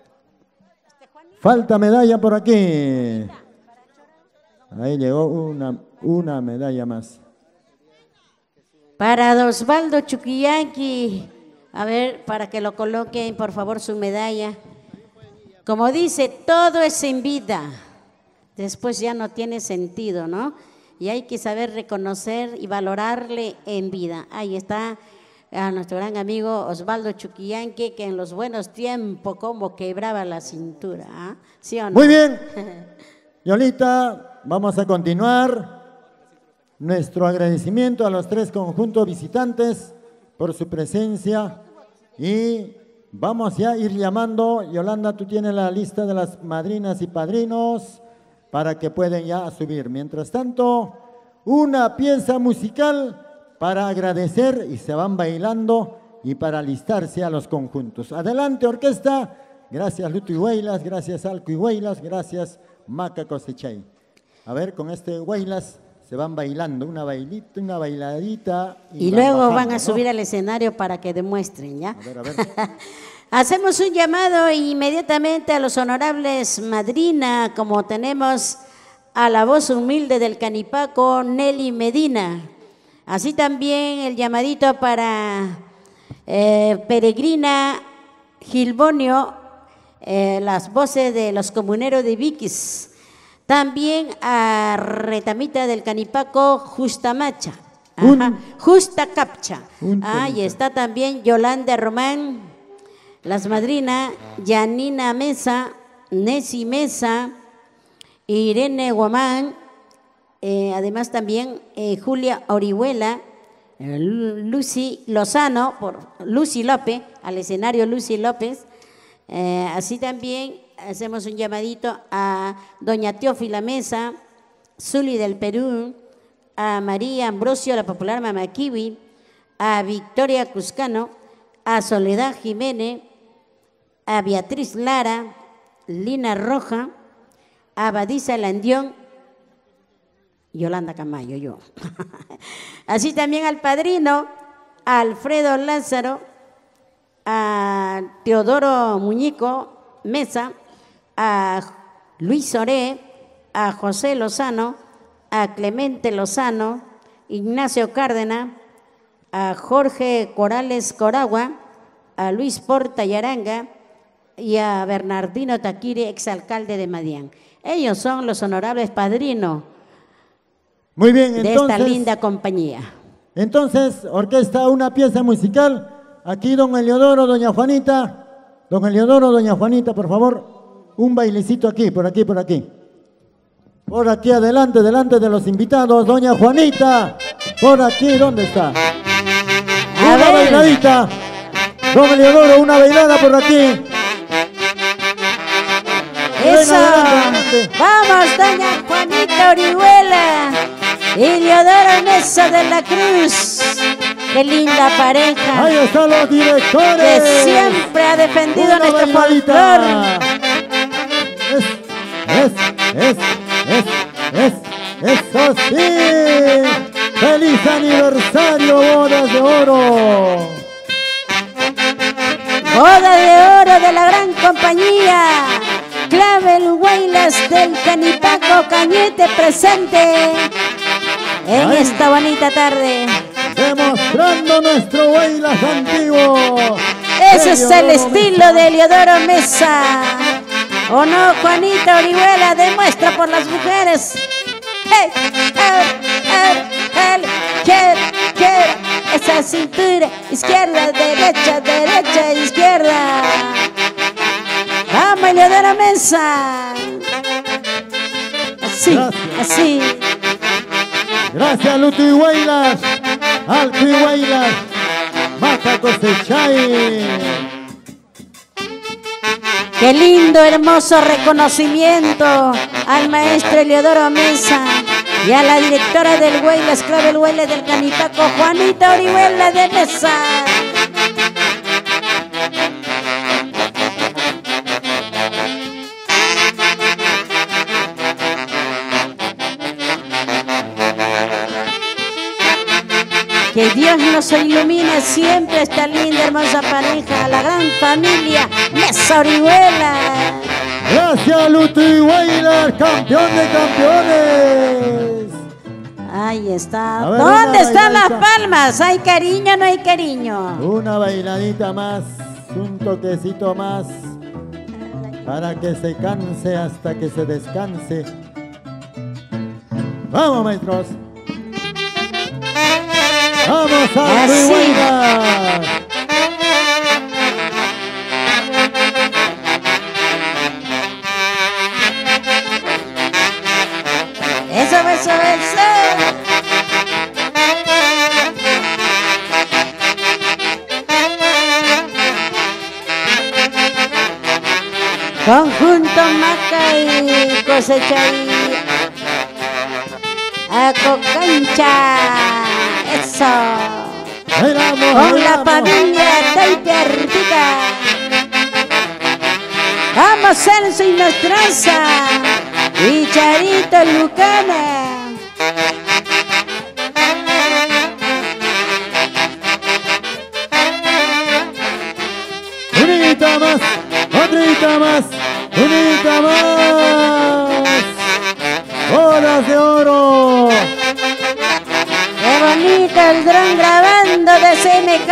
falta medalla por aquí. Ahí llegó una medalla más. Para Osvaldo Chuquillanqui, a ver, para que lo coloquen, por favor, su medalla. Como dice, todo es en vida. Después ya no tiene sentido, ¿no? Y hay que saber reconocer y valorarle en vida. Ahí está a nuestro gran amigo Osvaldo Chuquillanqui, que en los buenos tiempos como quebraba la cintura. ¿Sí o no? Muy bien. Yolita. Vamos a continuar. Nuestro agradecimiento a los 3 conjuntos visitantes por su presencia. Y vamos ya a ir llamando. Yolanda, tú tienes la lista de las madrinas y padrinos para que puedan ya subir. Mientras tanto, una pieza musical para agradecer y se van bailando y para alistarse a los conjuntos. Adelante, orquesta. Gracias, Luto y Huaylas. Gracias, Alco y Huaylas. Gracias, Maca Cosechay. A ver, con este Huaylas se van bailando, una bailadita. Y luego bajando, van a subir al escenario para que demuestren, ¿ya? A ver. Hacemos un llamado inmediatamente a los honorables madrina, como tenemos a la voz humilde del Canipaco, Nelly Medina. Así también el llamadito para Peregrina Gilbonio, las voces de los comuneros de Viquis. También a Retamita del Canipaco, Justa Macha. Justa Capcha. Y está también Yolanda Román, las madrinas Yanina Mesa, Nesi Mesa, Irene Guamán, además también Julia Orihuela, Lucy Lozano, por Lucy López, al escenario Lucy López. Así también hacemos un llamadito a doña Teófila Mesa, Zuli del Perú, a María Ambrosio, la popular Mama Kiwi, a Victoria Cuscano, a Soledad Jiménez, a Beatriz Lara, Lina Roja, a Badisa Landión, Yolanda Camayo, yo. Así también al padrino, a Alfredo Lázaro, a Teodoro Muñico Mesa, a Luis Oré, a José Lozano, a Clemente Lozano, Ignacio Cárdenas, a Jorge Corales Coragua, a Luis Porta Yaranga y a Bernardino Taquiri, exalcalde de Madián. Ellos son los honorables padrinos. Muy bien, entonces, de esta linda compañía. Entonces, orquesta, una pieza musical. Aquí don Eliodoro, doña Juanita. Don Eliodoro, doña Juanita, por favor. Un bailecito aquí, por aquí, por aquí. Por aquí adelante, delante de los invitados. Doña Juanita, por aquí, ¿dónde está? Una bailadita. Don Eliodoro, una bailada por aquí. Eso. Vamos, doña Juanita Orihuela y Eliodoro Mesa de la Cruz. Qué linda pareja. Ahí están los directores. Que siempre ha defendido nuestro folclore. Eso sí. ¡Feliz aniversario, bodas de oro! Boda de oro de la gran compañía Clavel Huaylas del Canipaco Cañete, presente en esta bonita tarde. Demostrando nuestro Huaylas antiguo. Ese es el estilo de Eliodoro Mesa. ¿O no, Juanita Orihuela? Demuestra por las mujeres. Esa cintura, izquierda, derecha, derecha, izquierda. Vamos, Eliodoro Mesa. Así, así. Gracias, Lutu y Huaylas. Alto y Huaylas. Mata Cosechay. Qué lindo, hermoso reconocimiento al maestro Eliodoro Mesa y a la directora del Huaylas, Clavel Huaylas del Canipaco, Juanita Orihuela de Mesa. Que Dios nos ilumine siempre esta linda, hermosa pareja, la gran familia Mesa Orihuela. Gracias, Lutu y Huaylas, campeón de campeones. Ahí está. ¿Dónde están las palmas? ¿Hay cariño o no hay cariño? Una bailadita más, un toquecito más, para que se canse hasta que se descanse. Vamos, maestros. Vamos a Huaylas. Eso. Conjunto Maca y Cosechay a Cocancha. Eso. Con la familia Taipertica. Vamos, Celso y Nostroza y Charito Lucana. Bonita unita más, unita más. Bodas de oro. ¡Qué bonito el dron grabando de CMK!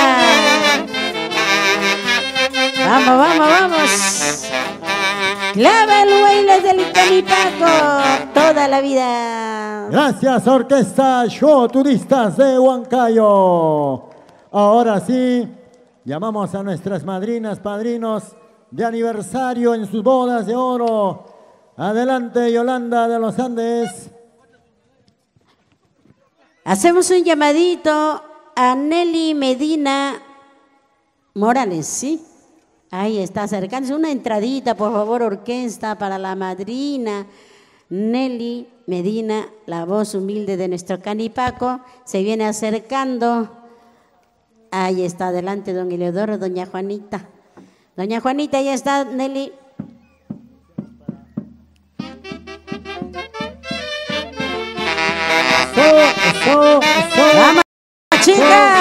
¡Vamos, vamos, vamos! ¡Clava el Huaylas del Canipaco! ¡Toda la vida! Gracias, Orquesta Show Turistas de Huancayo. Ahora sí, llamamos a nuestras madrinas, padrinos de aniversario en sus bodas de oro. Adelante, Yolanda de los Andes. Hacemos un llamadito a Nelly Medina Morales, ¿sí? Ahí está, acercándose. Una entradita, por favor, orquesta, para la madrina Nelly Medina, la voz humilde de nuestro Canipaco. Se viene acercando. Ahí está, adelante, don Eleodoro, doña Juanita. Doña Juanita, ahí está, Nelly. ¡Vamos, chicas!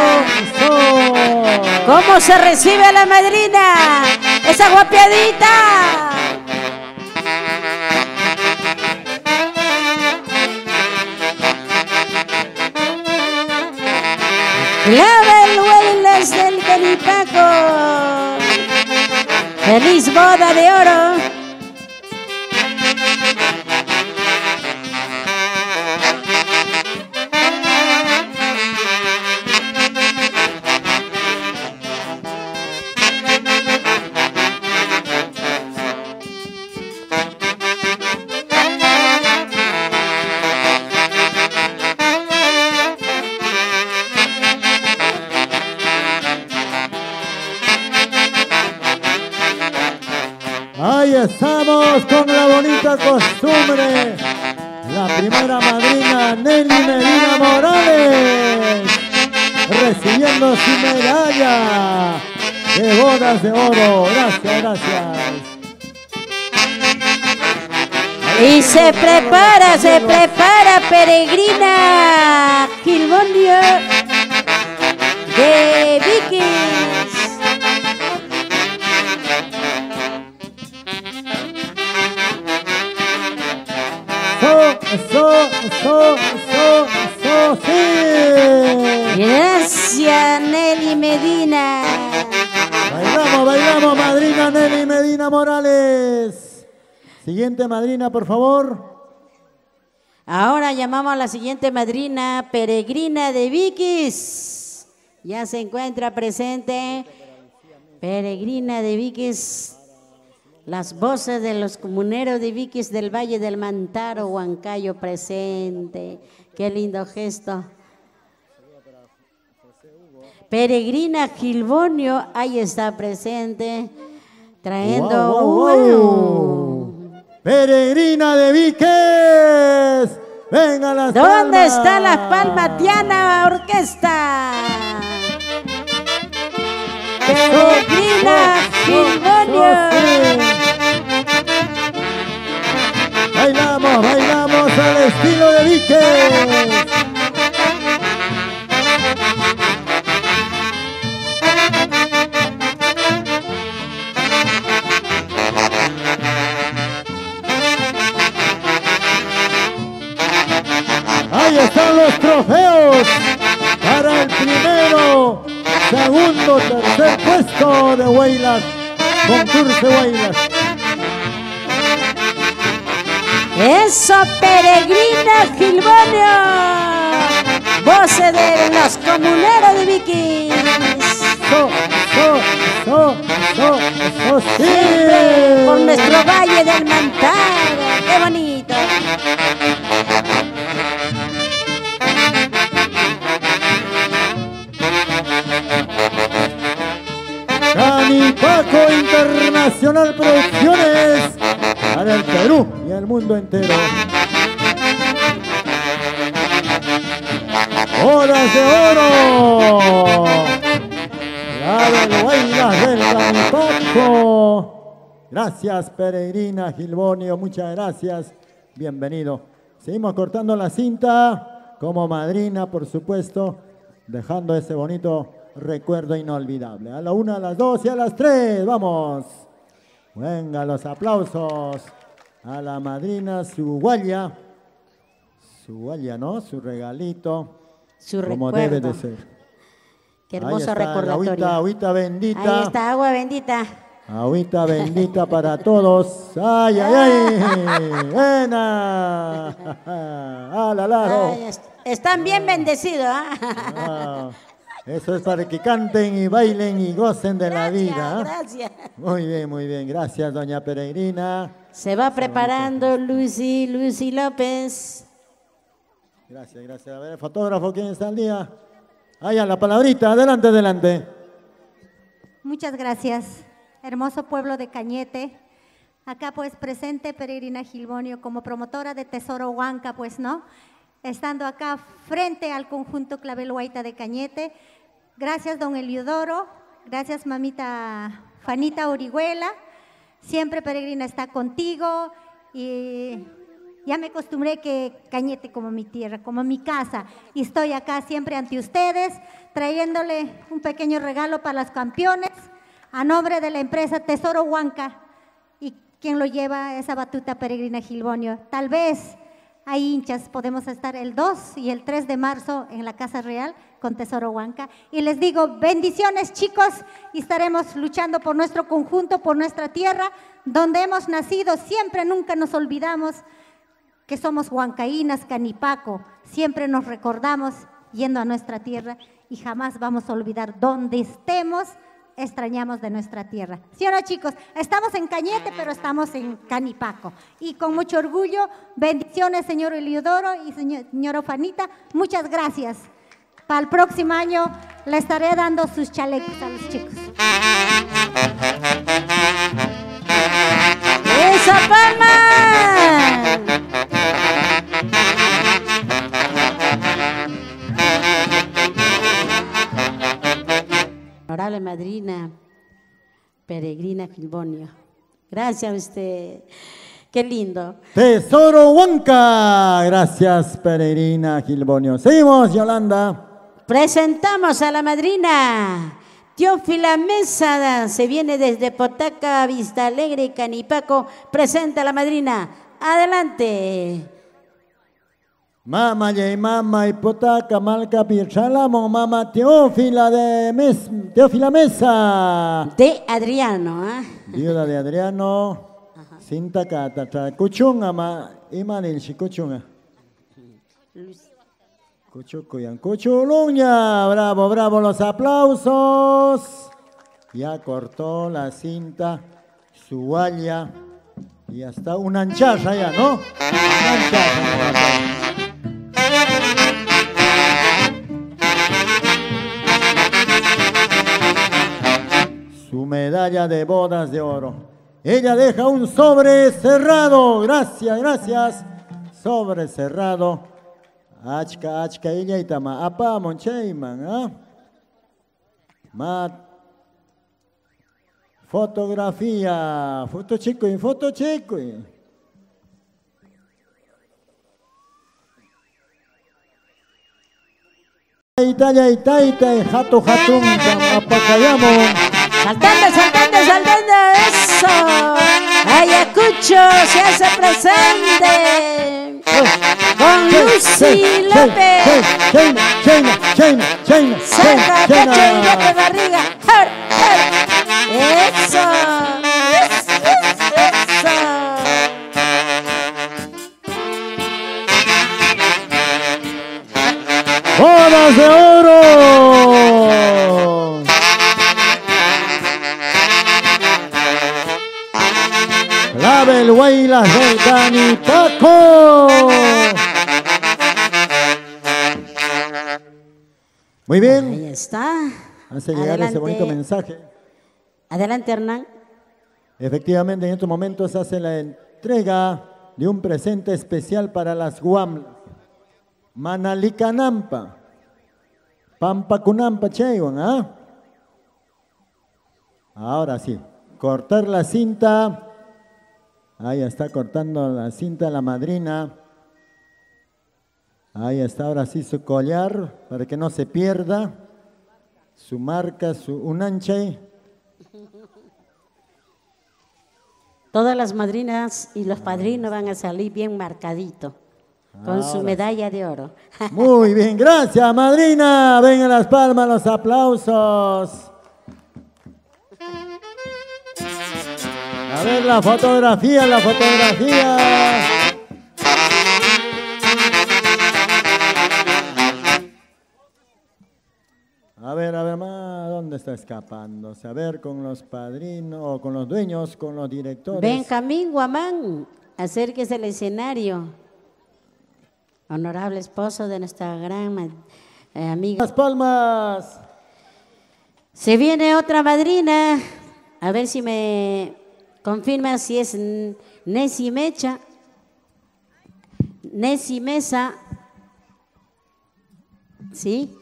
¿Cómo se recibe a la madrina? ¡Esa guapiadita! ¡Clava el Huaylas del Canipaco! ¡Feliz boda de oro! Ahí estamos con la bonita costumbre. La primera madrina Nelly Medina Morales, recibiendo su medalla de bodas de oro. Gracias, gracias. Y se prepara Peregrina Gilbonio de Vikings. Sí. Gracias, Nelly Medina. Bailamos, bailamos, madrina Nelly Medina Morales. Siguiente madrina, por favor. Ahora llamamos a la siguiente madrina, Peregrina de Vikings. Ya se encuentra presente Peregrina de Vikings. Las voces de los comuneros de Vikings del Valle del Mantaro, Huancayo presente. Qué lindo gesto. Peregrina Gilbonio, ahí está presente, trayendo Peregrina de Vikings. Venga las palmas. ¿Dónde está la Palmatiana Orquesta? Peregrina Gilbonio. Bailamos, bailamos al estilo de Vikings. Ahí están los trofeos para el primero, segundo, tercer puesto de Huaylas, concurso Huaylas. Eso, Peregrina Gilbonio, voces de los comuneros de Vikings. Sí. Siempre por nuestro Valle del Mantaro. ¡Qué bonito! Canipaco Internacional Producciones para el Perú y el mundo entero. ¡Bodas de oro! La del Huaylas del Canipaco. Gracias, Peregrina Gilbonio, muchas gracias. Bienvenido. Seguimos cortando la cinta como madrina, por supuesto, dejando ese bonito recuerdo inolvidable. A la 1, a las 2 y a las 3, vamos. Venga, los aplausos a la madrina, su guaya, ¿no? Su regalito, Su como recuerdo. debe de ser. Qué Ahí hermoso está, recordatorio. agüita bendita. Ahí está, agua bendita. Agüita bendita para todos. ¡Ay, ay, ay! ¡Buena! ¡Alalaro! Ay, están bien bendecidos. ¿Ah? Ah, eso es para que canten y bailen y gocen de la vida. ¿Ah? Gracias. Muy bien, muy bien. Gracias, doña Peregrina. Se va preparando Lucy López. Gracias, gracias. A ver, el fotógrafo, ¿quién está al día? Allá, la palabrita. Adelante, adelante. Muchas gracias. Hermoso pueblo de Cañete. Acá pues presente Peregrina Gilbonio como promotora de Tesoro Huanca, pues no. Estando acá frente al conjunto Clavel Huayta de Cañete. Gracias, don Eliodoro. Gracias, mamita Fanita Orihuela. Siempre Peregrina está contigo y ya me acostumbré que Cañete como mi tierra, como mi casa. Y estoy acá siempre ante ustedes, trayéndole un pequeño regalo para los campeones a nombre de la empresa Tesoro Huanca. Y quien lo lleva esa batuta Peregrina Gilbonio. Tal vez hay hinchas, podemos estar el 2 y el 3 de marzo en la Casa Real con Tesoro Huanca. Y les digo, bendiciones chicos, y estaremos luchando por nuestro conjunto, por nuestra tierra, donde hemos nacido. Siempre, nunca nos olvidamos que somos huancaínas, canipaco. Siempre nos recordamos yendo a nuestra tierra y jamás vamos a olvidar donde estemos. Extrañamos de nuestra tierra. ¿Sí o no, chicos? Estamos en Cañete, pero estamos en Canipaco. Y con mucho orgullo, bendiciones, señor Eliodoro y señora Fanita. Muchas gracias. Para el próximo año le estaré dando sus chalecos a los chicos. ¡Esa palma! Honorable madrina Peregrina Gilbonio. Gracias a usted. Qué lindo. Tesoro Huanca. Gracias, Peregrina Gilbonio. Seguimos, Yolanda. Presentamos a la madrina Teófila Mesa. Se viene desde Potaca, Vista Alegre y Canipaco. Presenta a la madrina. Adelante. Mama y mama y Potaca, Malca Pirchalamo, mama Teófila Mesa. De Adriano. Viuda de Adriano. Sinta Cata, Cuchunga, ma Imanil Cuchunga. Cuchucuyan, Cuchuluña. Bravo, bravo, los aplausos. Ya cortó la cinta, su guaya. Y hasta una anchaza ya, ¿no? Una anchaza. Su medalla de bodas de oro. Ella deja un sobre cerrado. Gracias, gracias. Sobre cerrado. Achka, achka, ella y tama. Apa, moncheiman, ¿ah? Mat. Fotografía. Foto chico y foto chico. Italia, Itaita, jato, jatun, apacayamo. Saltando, saltando, saltando, eso. Ayacucho se hace presente con Lucy López. Saca pecho y mete barriga. Eso. Eso. ¡Bodas de oro! Clavel Huaylas del Canipaco. Muy bien. Ahí está. Hace llegar Adelante. ese bonito mensaje. Adelante, Hernán. Efectivamente, en estos momentos se hace la entrega de un presente especial para las Guam. Manalicanampa. Pampacunampa Chaywan, ¿ah? Ahora sí, cortar la cinta. Ahí está cortando la cinta la madrina. Ahí está, ahora sí su collar, para que no se pierda. Su marca, su unanche. Todas las madrinas y los padrinos van a salir bien marcaditos, con su medalla de oro. Muy bien, gracias, madrina. Vengan las palmas, los aplausos. A ver la fotografía, la fotografía. A ver, ¿dónde está escapándose? A ver, con los padrinos, o con los dueños, con los directores. Benjamín Guamán, acérquese al escenario. Honorable esposo de nuestra gran amiga. Las palmas. Se viene otra madrina. A ver si me confirma si es Nessie Mecha. Nessie Mesa. ¿Sí?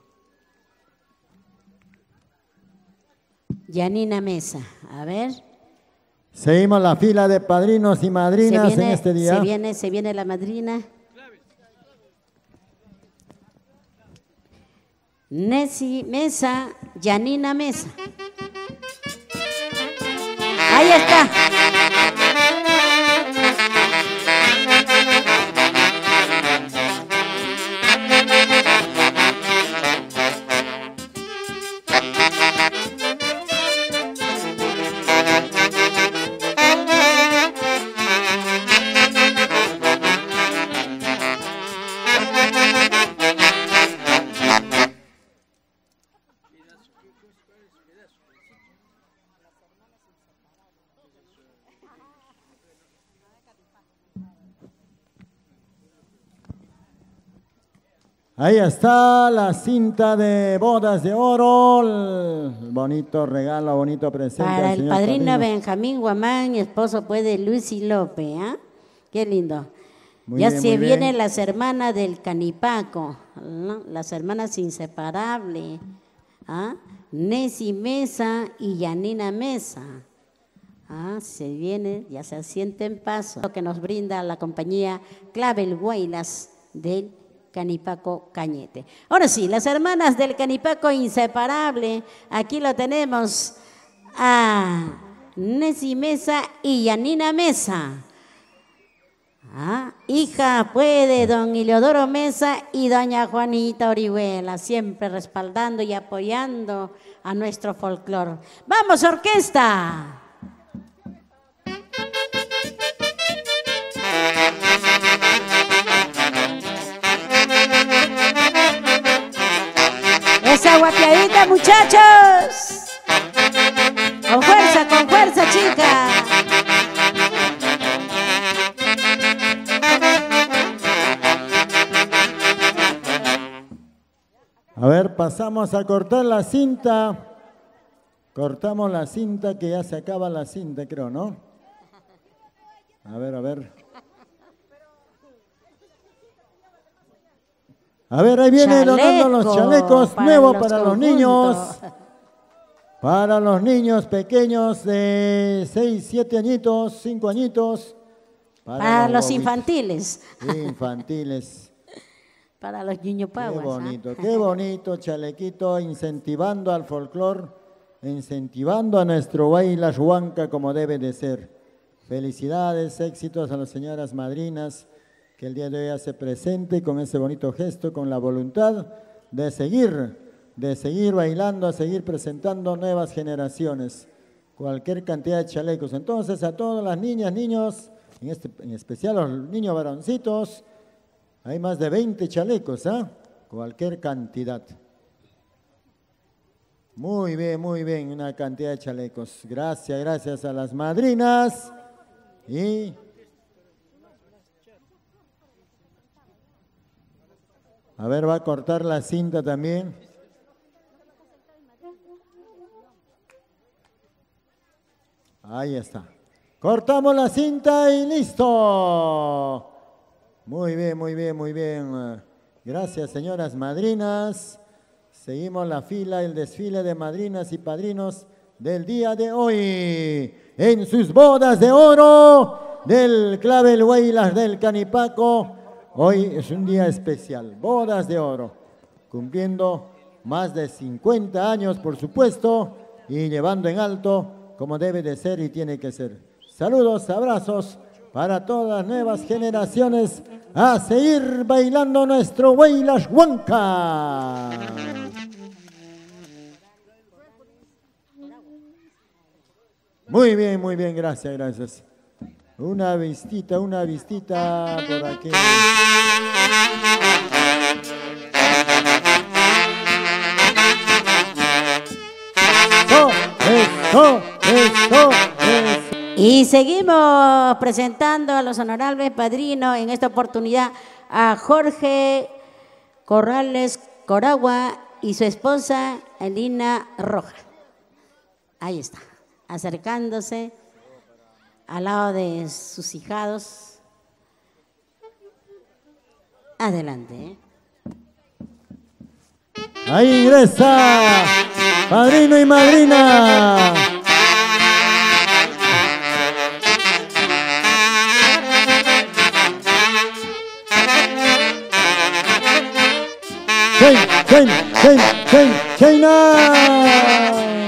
Yanina Mesa. A ver. Seguimos la fila de padrinos y madrinas en este día. Se viene la madrina. Nessie Mesa, Yanina Mesa. Ahí está. Ahí está la cinta de bodas de oro, el bonito regalo, bonito presente. Para el padrino Benjamín Guamán, esposo pues de Lucy López, ¿ah? Qué lindo. Ya se vienen las hermanas del Canipaco, ¿no? Las hermanas inseparables, ¿ah? Nessie Mesa y Yanina Mesa. Ah, se viene, ya se asiente en paso, lo que nos brinda la compañía Clavel Huaylas del Canipaco Cañete. Ahora sí, las hermanas del Canipaco inseparable, aquí lo tenemos a Nessie Mesa y Yanina Mesa. Hija pues de don Iliodoro Mesa y doña Juanita Orihuela, siempre respaldando y apoyando a nuestro folclore. ¡Vamos, orquesta! Esa guapiadita, muchachos. Con fuerza, chica. A ver, pasamos a cortar la cinta. Cortamos la cinta, que ya se acaba la cinta, creo, ¿no? A ver, a ver. A ver, ahí viene donando los chalecos nuevos para los niños. Para los niños pequeños de 6, 7 añitos, 5 añitos. Para los infantiles. Infantiles. Para los niños pauas. Qué bonito chalequito, incentivando al folclore, incentivando a nuestro Huaylas Huanca como debe de ser. Felicidades, éxitos a las señoras madrinas, que el día de hoy hace presente con ese bonito gesto, con la voluntad de seguir bailando, a seguir presentando nuevas generaciones, cualquier cantidad de chalecos. Entonces, a todas las niñas, niños, en especial los niños varoncitos, hay más de 20 chalecos, cualquier cantidad. Muy bien, una cantidad de chalecos. Gracias a las madrinas. Y a ver, va a cortar la cinta también. Ahí está. Cortamos la cinta y listo. Muy bien. Gracias, señoras madrinas. Seguimos la fila, el desfile de madrinas y padrinos del día de hoy. En sus bodas de oro del Clavel Huaylas del Canipaco. Hoy es un día especial, bodas de oro, cumpliendo más de 50 años, por supuesto, y llevando en alto como debe de ser y tiene que ser. Saludos, abrazos para todas las nuevas generaciones a seguir bailando nuestro Huaylas Huanca. Muy bien, gracias. Una vistita por aquí. Eso. Y seguimos presentando a los honorables padrinos, en esta oportunidad a Jorge Corrales Coragua y su esposa Elina Roja. Ahí está, acercándose al lado de sus hijados. Adelante. Ahí ingresa padrino y madrina. China.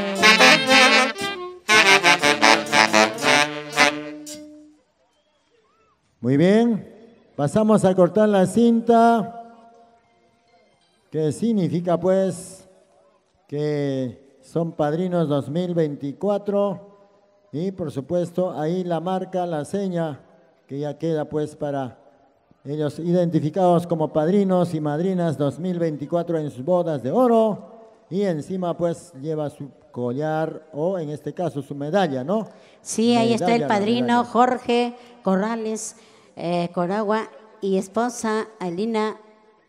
Muy bien, pasamos a cortar la cinta. ¿Qué significa pues? Que son padrinos 2024 y por supuesto ahí la marca, la seña que ya queda pues para ellos identificados como padrinos y madrinas 2024 en sus bodas de oro y encima pues lleva su collar o en este caso su medalla, ¿no? Sí, ahí está el padrino Jorge Corrales Coragua y esposa Elina.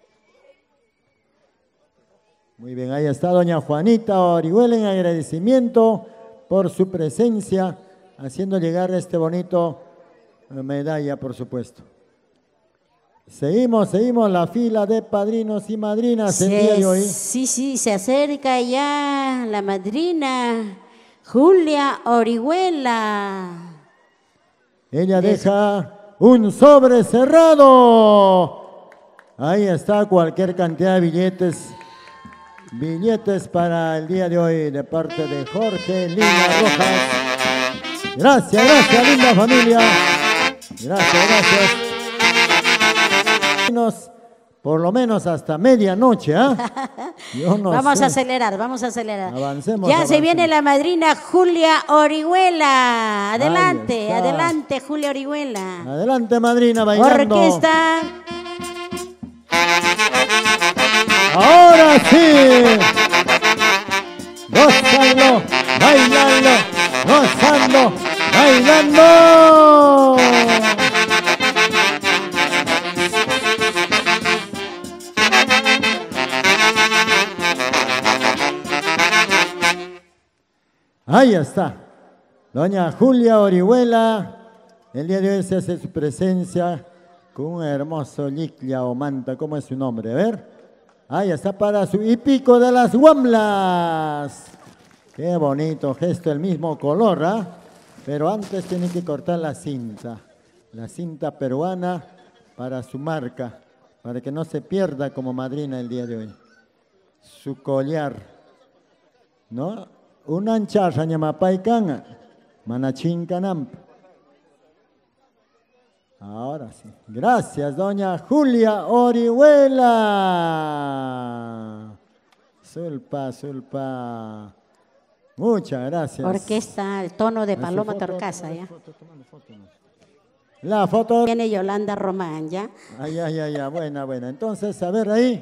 Muy bien, ahí está doña Juanita Orihuela en agradecimiento por su presencia, haciendo llegar este bonito medalla, por supuesto. Seguimos la fila de padrinos y madrinas el día de hoy. Sí, se acerca ya la madrina Julia Orihuela. Ella deja un sobre cerrado. Ahí está cualquier cantidad de billetes para el día de hoy de parte de Jorge Lina Rojas. Gracias, linda familia. Gracias. Por lo menos hasta medianoche, ¿ah? Vamos a acelerar. Avancemos. Ya se viene la madrina Julia Orihuela. Adelante, Julia Orihuela. Adelante, madrina, bailando. Orquesta. Ahora sí. Gozando, bailando. Ahí está, doña Julia Orihuela, el día de hoy se hace su presencia con un hermoso liclia o manta, ¿cómo es su nombre? A ver, ahí está para su hipico de las Huamlas. Qué bonito gesto, el mismo color, ¿ah? Pero antes tiene que cortar la cinta peruana para su marca, para que no se pierda como madrina el día de hoy. Su collar, ¿no? Unan charra ñamapaykanga, manachinkanamp. Ahora sí. Gracias, doña Julia Orihuela. Sulpa. Muchas gracias. Orquesta, el tono de Paloma Torcaza, ¿ya? La foto. Viene Yolanda Román, ¿ya? Ya. Buena. Entonces, a ver ahí.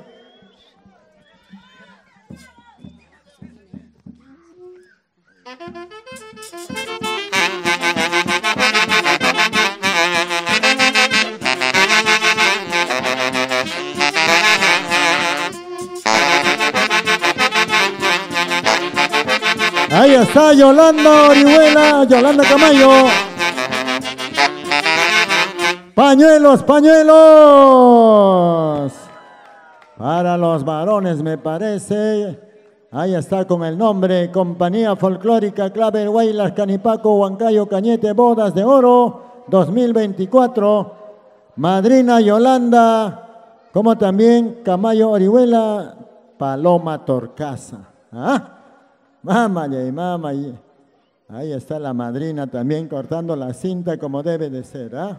Ahí está Yolanda Orihuela, Yolanda Camayo. Pañuelos. Para los varones, me parece. Ahí está con el nombre Compañía Folclórica Clave Huaylas Canipaco Huancayo Cañete Bodas de Oro 2024. Madrina Yolanda, como también Camayo Orihuela, Paloma Torcaza. ¿Ah? Mamá. Ahí está la madrina también cortando la cinta como debe de ser, ¿ah?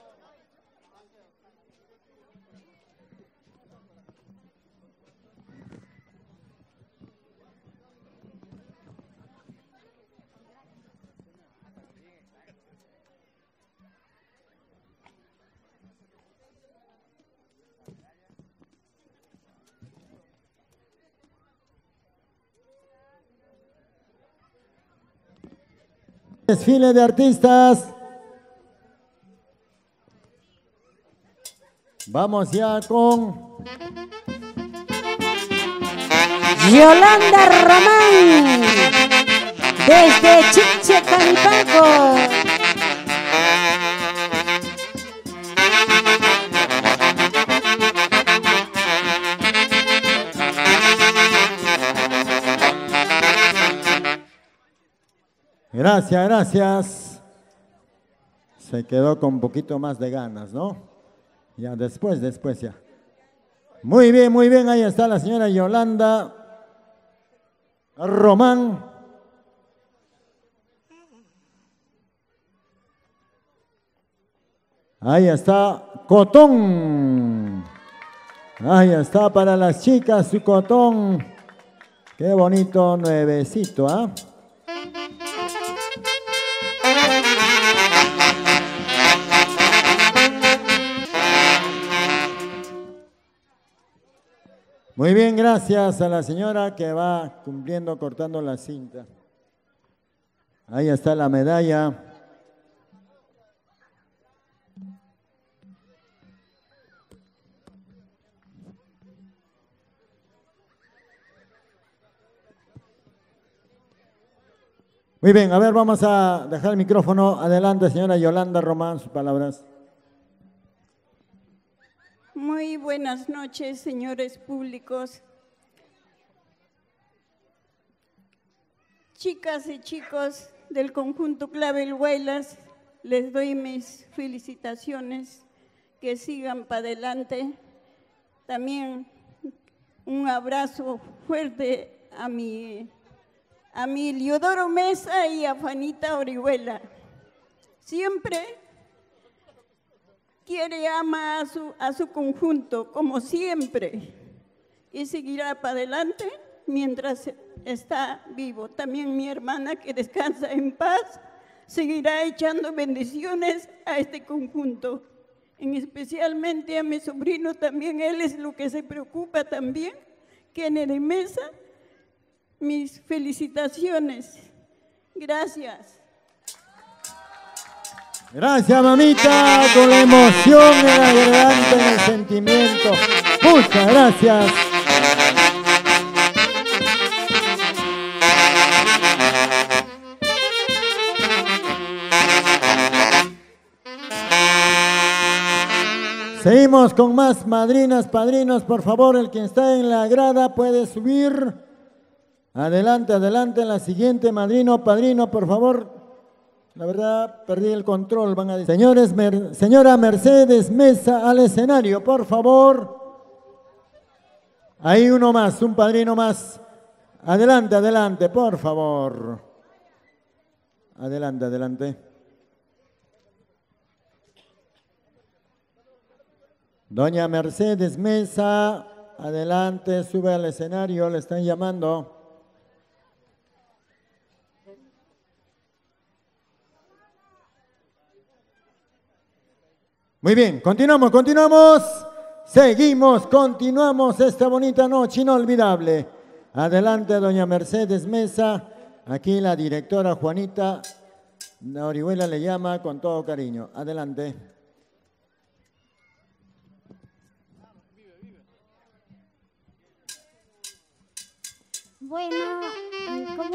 Desfile de artistas. Vamos ya con Yolanda Román, desde Chiche, Canipaco. Gracias, gracias. Se quedó con un poquito más de ganas, ¿no? Ya, después ya. Muy bien, ahí está la señora Yolanda Román. Ahí está cotón. Ahí está para las chicas su cotón. Qué bonito nuevecito, ¿ah? Muy bien, gracias a la señora que va cumpliendo, cortando la cinta. Ahí está la medalla. Muy bien, a ver, vamos a dejar el micrófono. Adelante, señora Yolanda Román, sus palabras. Muy buenas noches, señores públicos. Chicas y chicos del conjunto Clavel Huaylas, les doy mis felicitaciones, que sigan para adelante. También un abrazo fuerte a mi Liodoro Mesa y a Fanita Orihuela. Siempre ama a su conjunto, como siempre, y seguirá para adelante mientras está vivo. También mi hermana, que descansa en paz, seguirá echando bendiciones a este conjunto, especialmente a mi sobrino también. Él es lo que se preocupa también, Kennedy Mesa. Mis felicitaciones. Gracias. Gracias, mamita, con la emoción en la garganta, en el sentimiento. Muchas gracias. Seguimos con más madrinas, padrinos. Por favor, el que está en la grada puede subir. Adelante, adelante, la siguiente madrino, padrino, por favor. La verdad, perdí el control, van a decir. Señores, señora Mercedes Mesa al escenario, por favor. Hay uno más, un padrino más. Adelante, adelante, por favor. Adelante, adelante. Doña Mercedes Mesa, adelante, sube al escenario, le están llamando. Muy bien, continuamos. Seguimos, continuamos esta bonita noche inolvidable. Adelante, doña Mercedes Mesa. Aquí la directora Juanita Orihuela le llama con todo cariño. Adelante. Bueno, ¿cómo?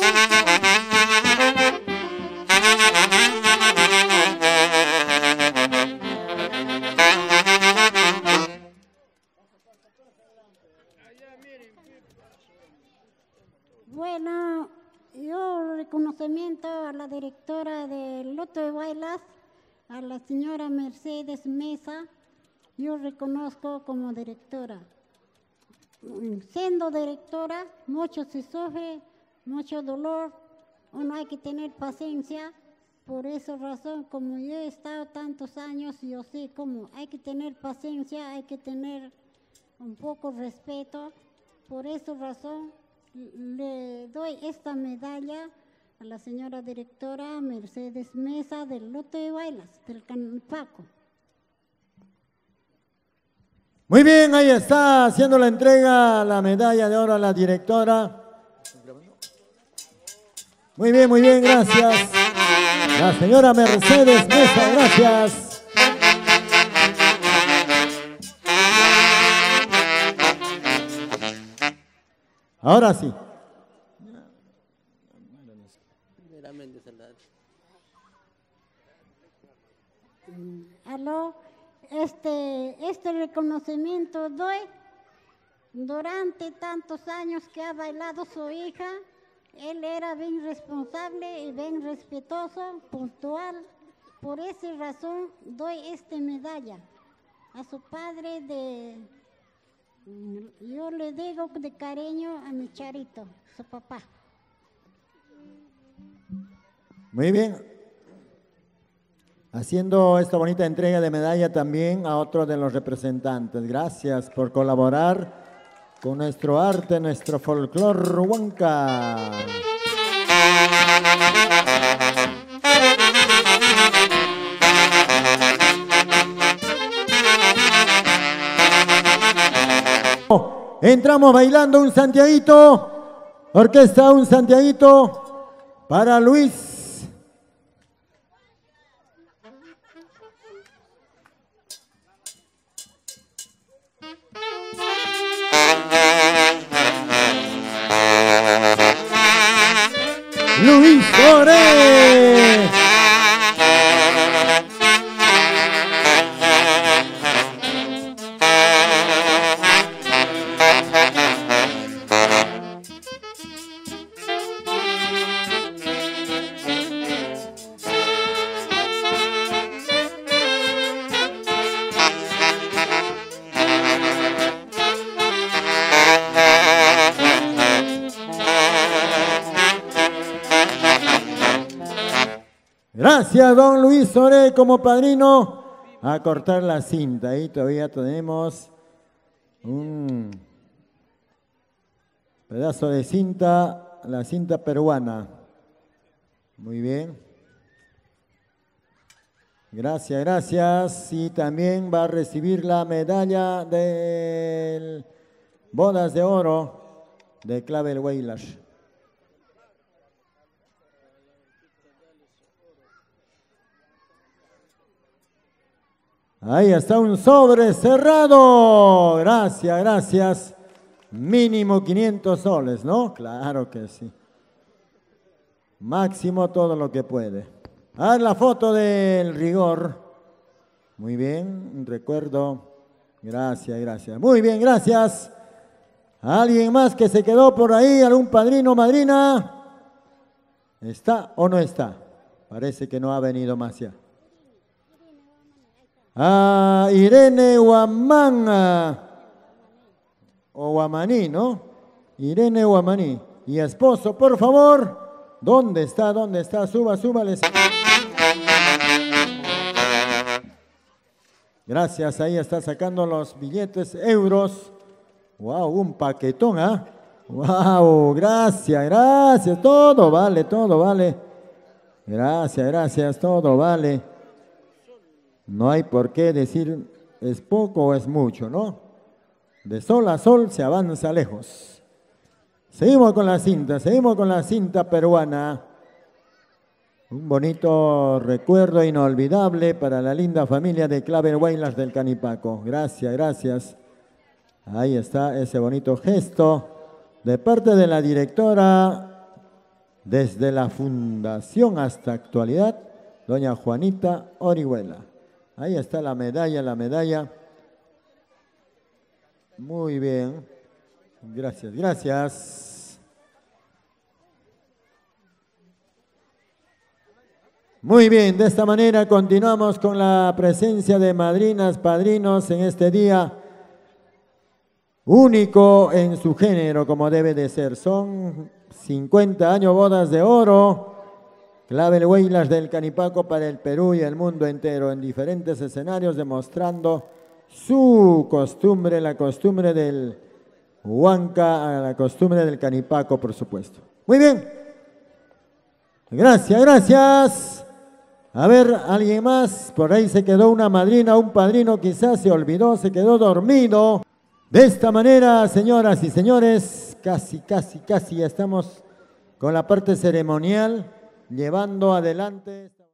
Bueno, yo reconocimiento a la directora del Loto de Huaylas, a la señora Mercedes Mesa, yo reconozco como directora. Siendo directora, mucho se sufre, mucho dolor, uno hay que tener paciencia. Por esa razón, como yo he estado tantos años, yo sé cómo hay que tener paciencia, hay que tener un poco respeto. Por esa razón, le doy esta medalla a la señora directora Mercedes Mesa del Loto de Huaylas, del Canipaco. Muy bien, ahí está haciendo la entrega la medalla de oro a la directora. Muy bien, gracias. La señora Mercedes Mesa, gracias. Ahora sí. Aló, este reconocimiento doy durante tantos años que ha bailado su hija. Él era bien responsable y bien respetuoso, puntual. Por esa razón doy esta medalla a su padre yo le digo de cariño a mi Charito, su papá. Muy bien. Haciendo esta bonita entrega de medalla también a otro de los representantes. Gracias por colaborar con nuestro arte, nuestro folclor huanca. Entramos bailando un santiaguito, orquesta un santiaguito para Luis. Luis Ore. Gracias, don Luis Ore, como padrino, a cortar la cinta. Ahí todavía tenemos un pedazo de cinta, la cinta peruana. Muy bien. Gracias, gracias. Y también va a recibir la medalla de Bodas de Oro de Clavel Huaylas. Ahí está un sobre cerrado. Gracias, gracias. Mínimo 500 soles, ¿no? Claro que sí. Máximo todo lo que puede. A ver la foto del rigor. Muy bien, un recuerdo. Gracias, gracias. Muy bien, gracias. ¿Alguien más que se quedó por ahí? ¿Algún padrino o madrina? ¿Está o no está? Parece que no ha venido más ya. A Irene Huamán o Huamaní, ¿no? Irene Huamaní. Y esposo, por favor, ¿dónde está? ¿Dónde está? Suba, súbales. Gracias, ahí está sacando los billetes, euros. Wow, un paquetón, ¿ah? Wow, gracias, gracias, todo vale, todo vale. Gracias, gracias, todo vale. No hay por qué decir es poco o es mucho, ¿no? De sol a sol se avanza lejos. Seguimos con la cinta peruana. Un bonito recuerdo inolvidable para la linda familia de Clavel Huaylas del Canipaco. Gracias, gracias. Ahí está ese bonito gesto de parte de la directora desde la fundación hasta actualidad, doña Juanita Orihuela. Ahí está la medalla, la medalla. Muy bien. Gracias, gracias. Muy bien, de esta manera continuamos con la presencia de madrinas, padrinos en este día único en su género, como debe de ser. Son 50 años bodas de oro. Clavel Huaylas del Canipaco para el Perú y el mundo entero en diferentes escenarios demostrando su costumbre, la costumbre del Huanca, la costumbre del Canipaco, por supuesto. Muy bien. Gracias, gracias. A ver, ¿alguien más? Por ahí se quedó una madrina, un padrino, quizás se olvidó, se quedó dormido. De esta manera, señoras y señores, casi ya estamos con la parte ceremonial, llevando adelante.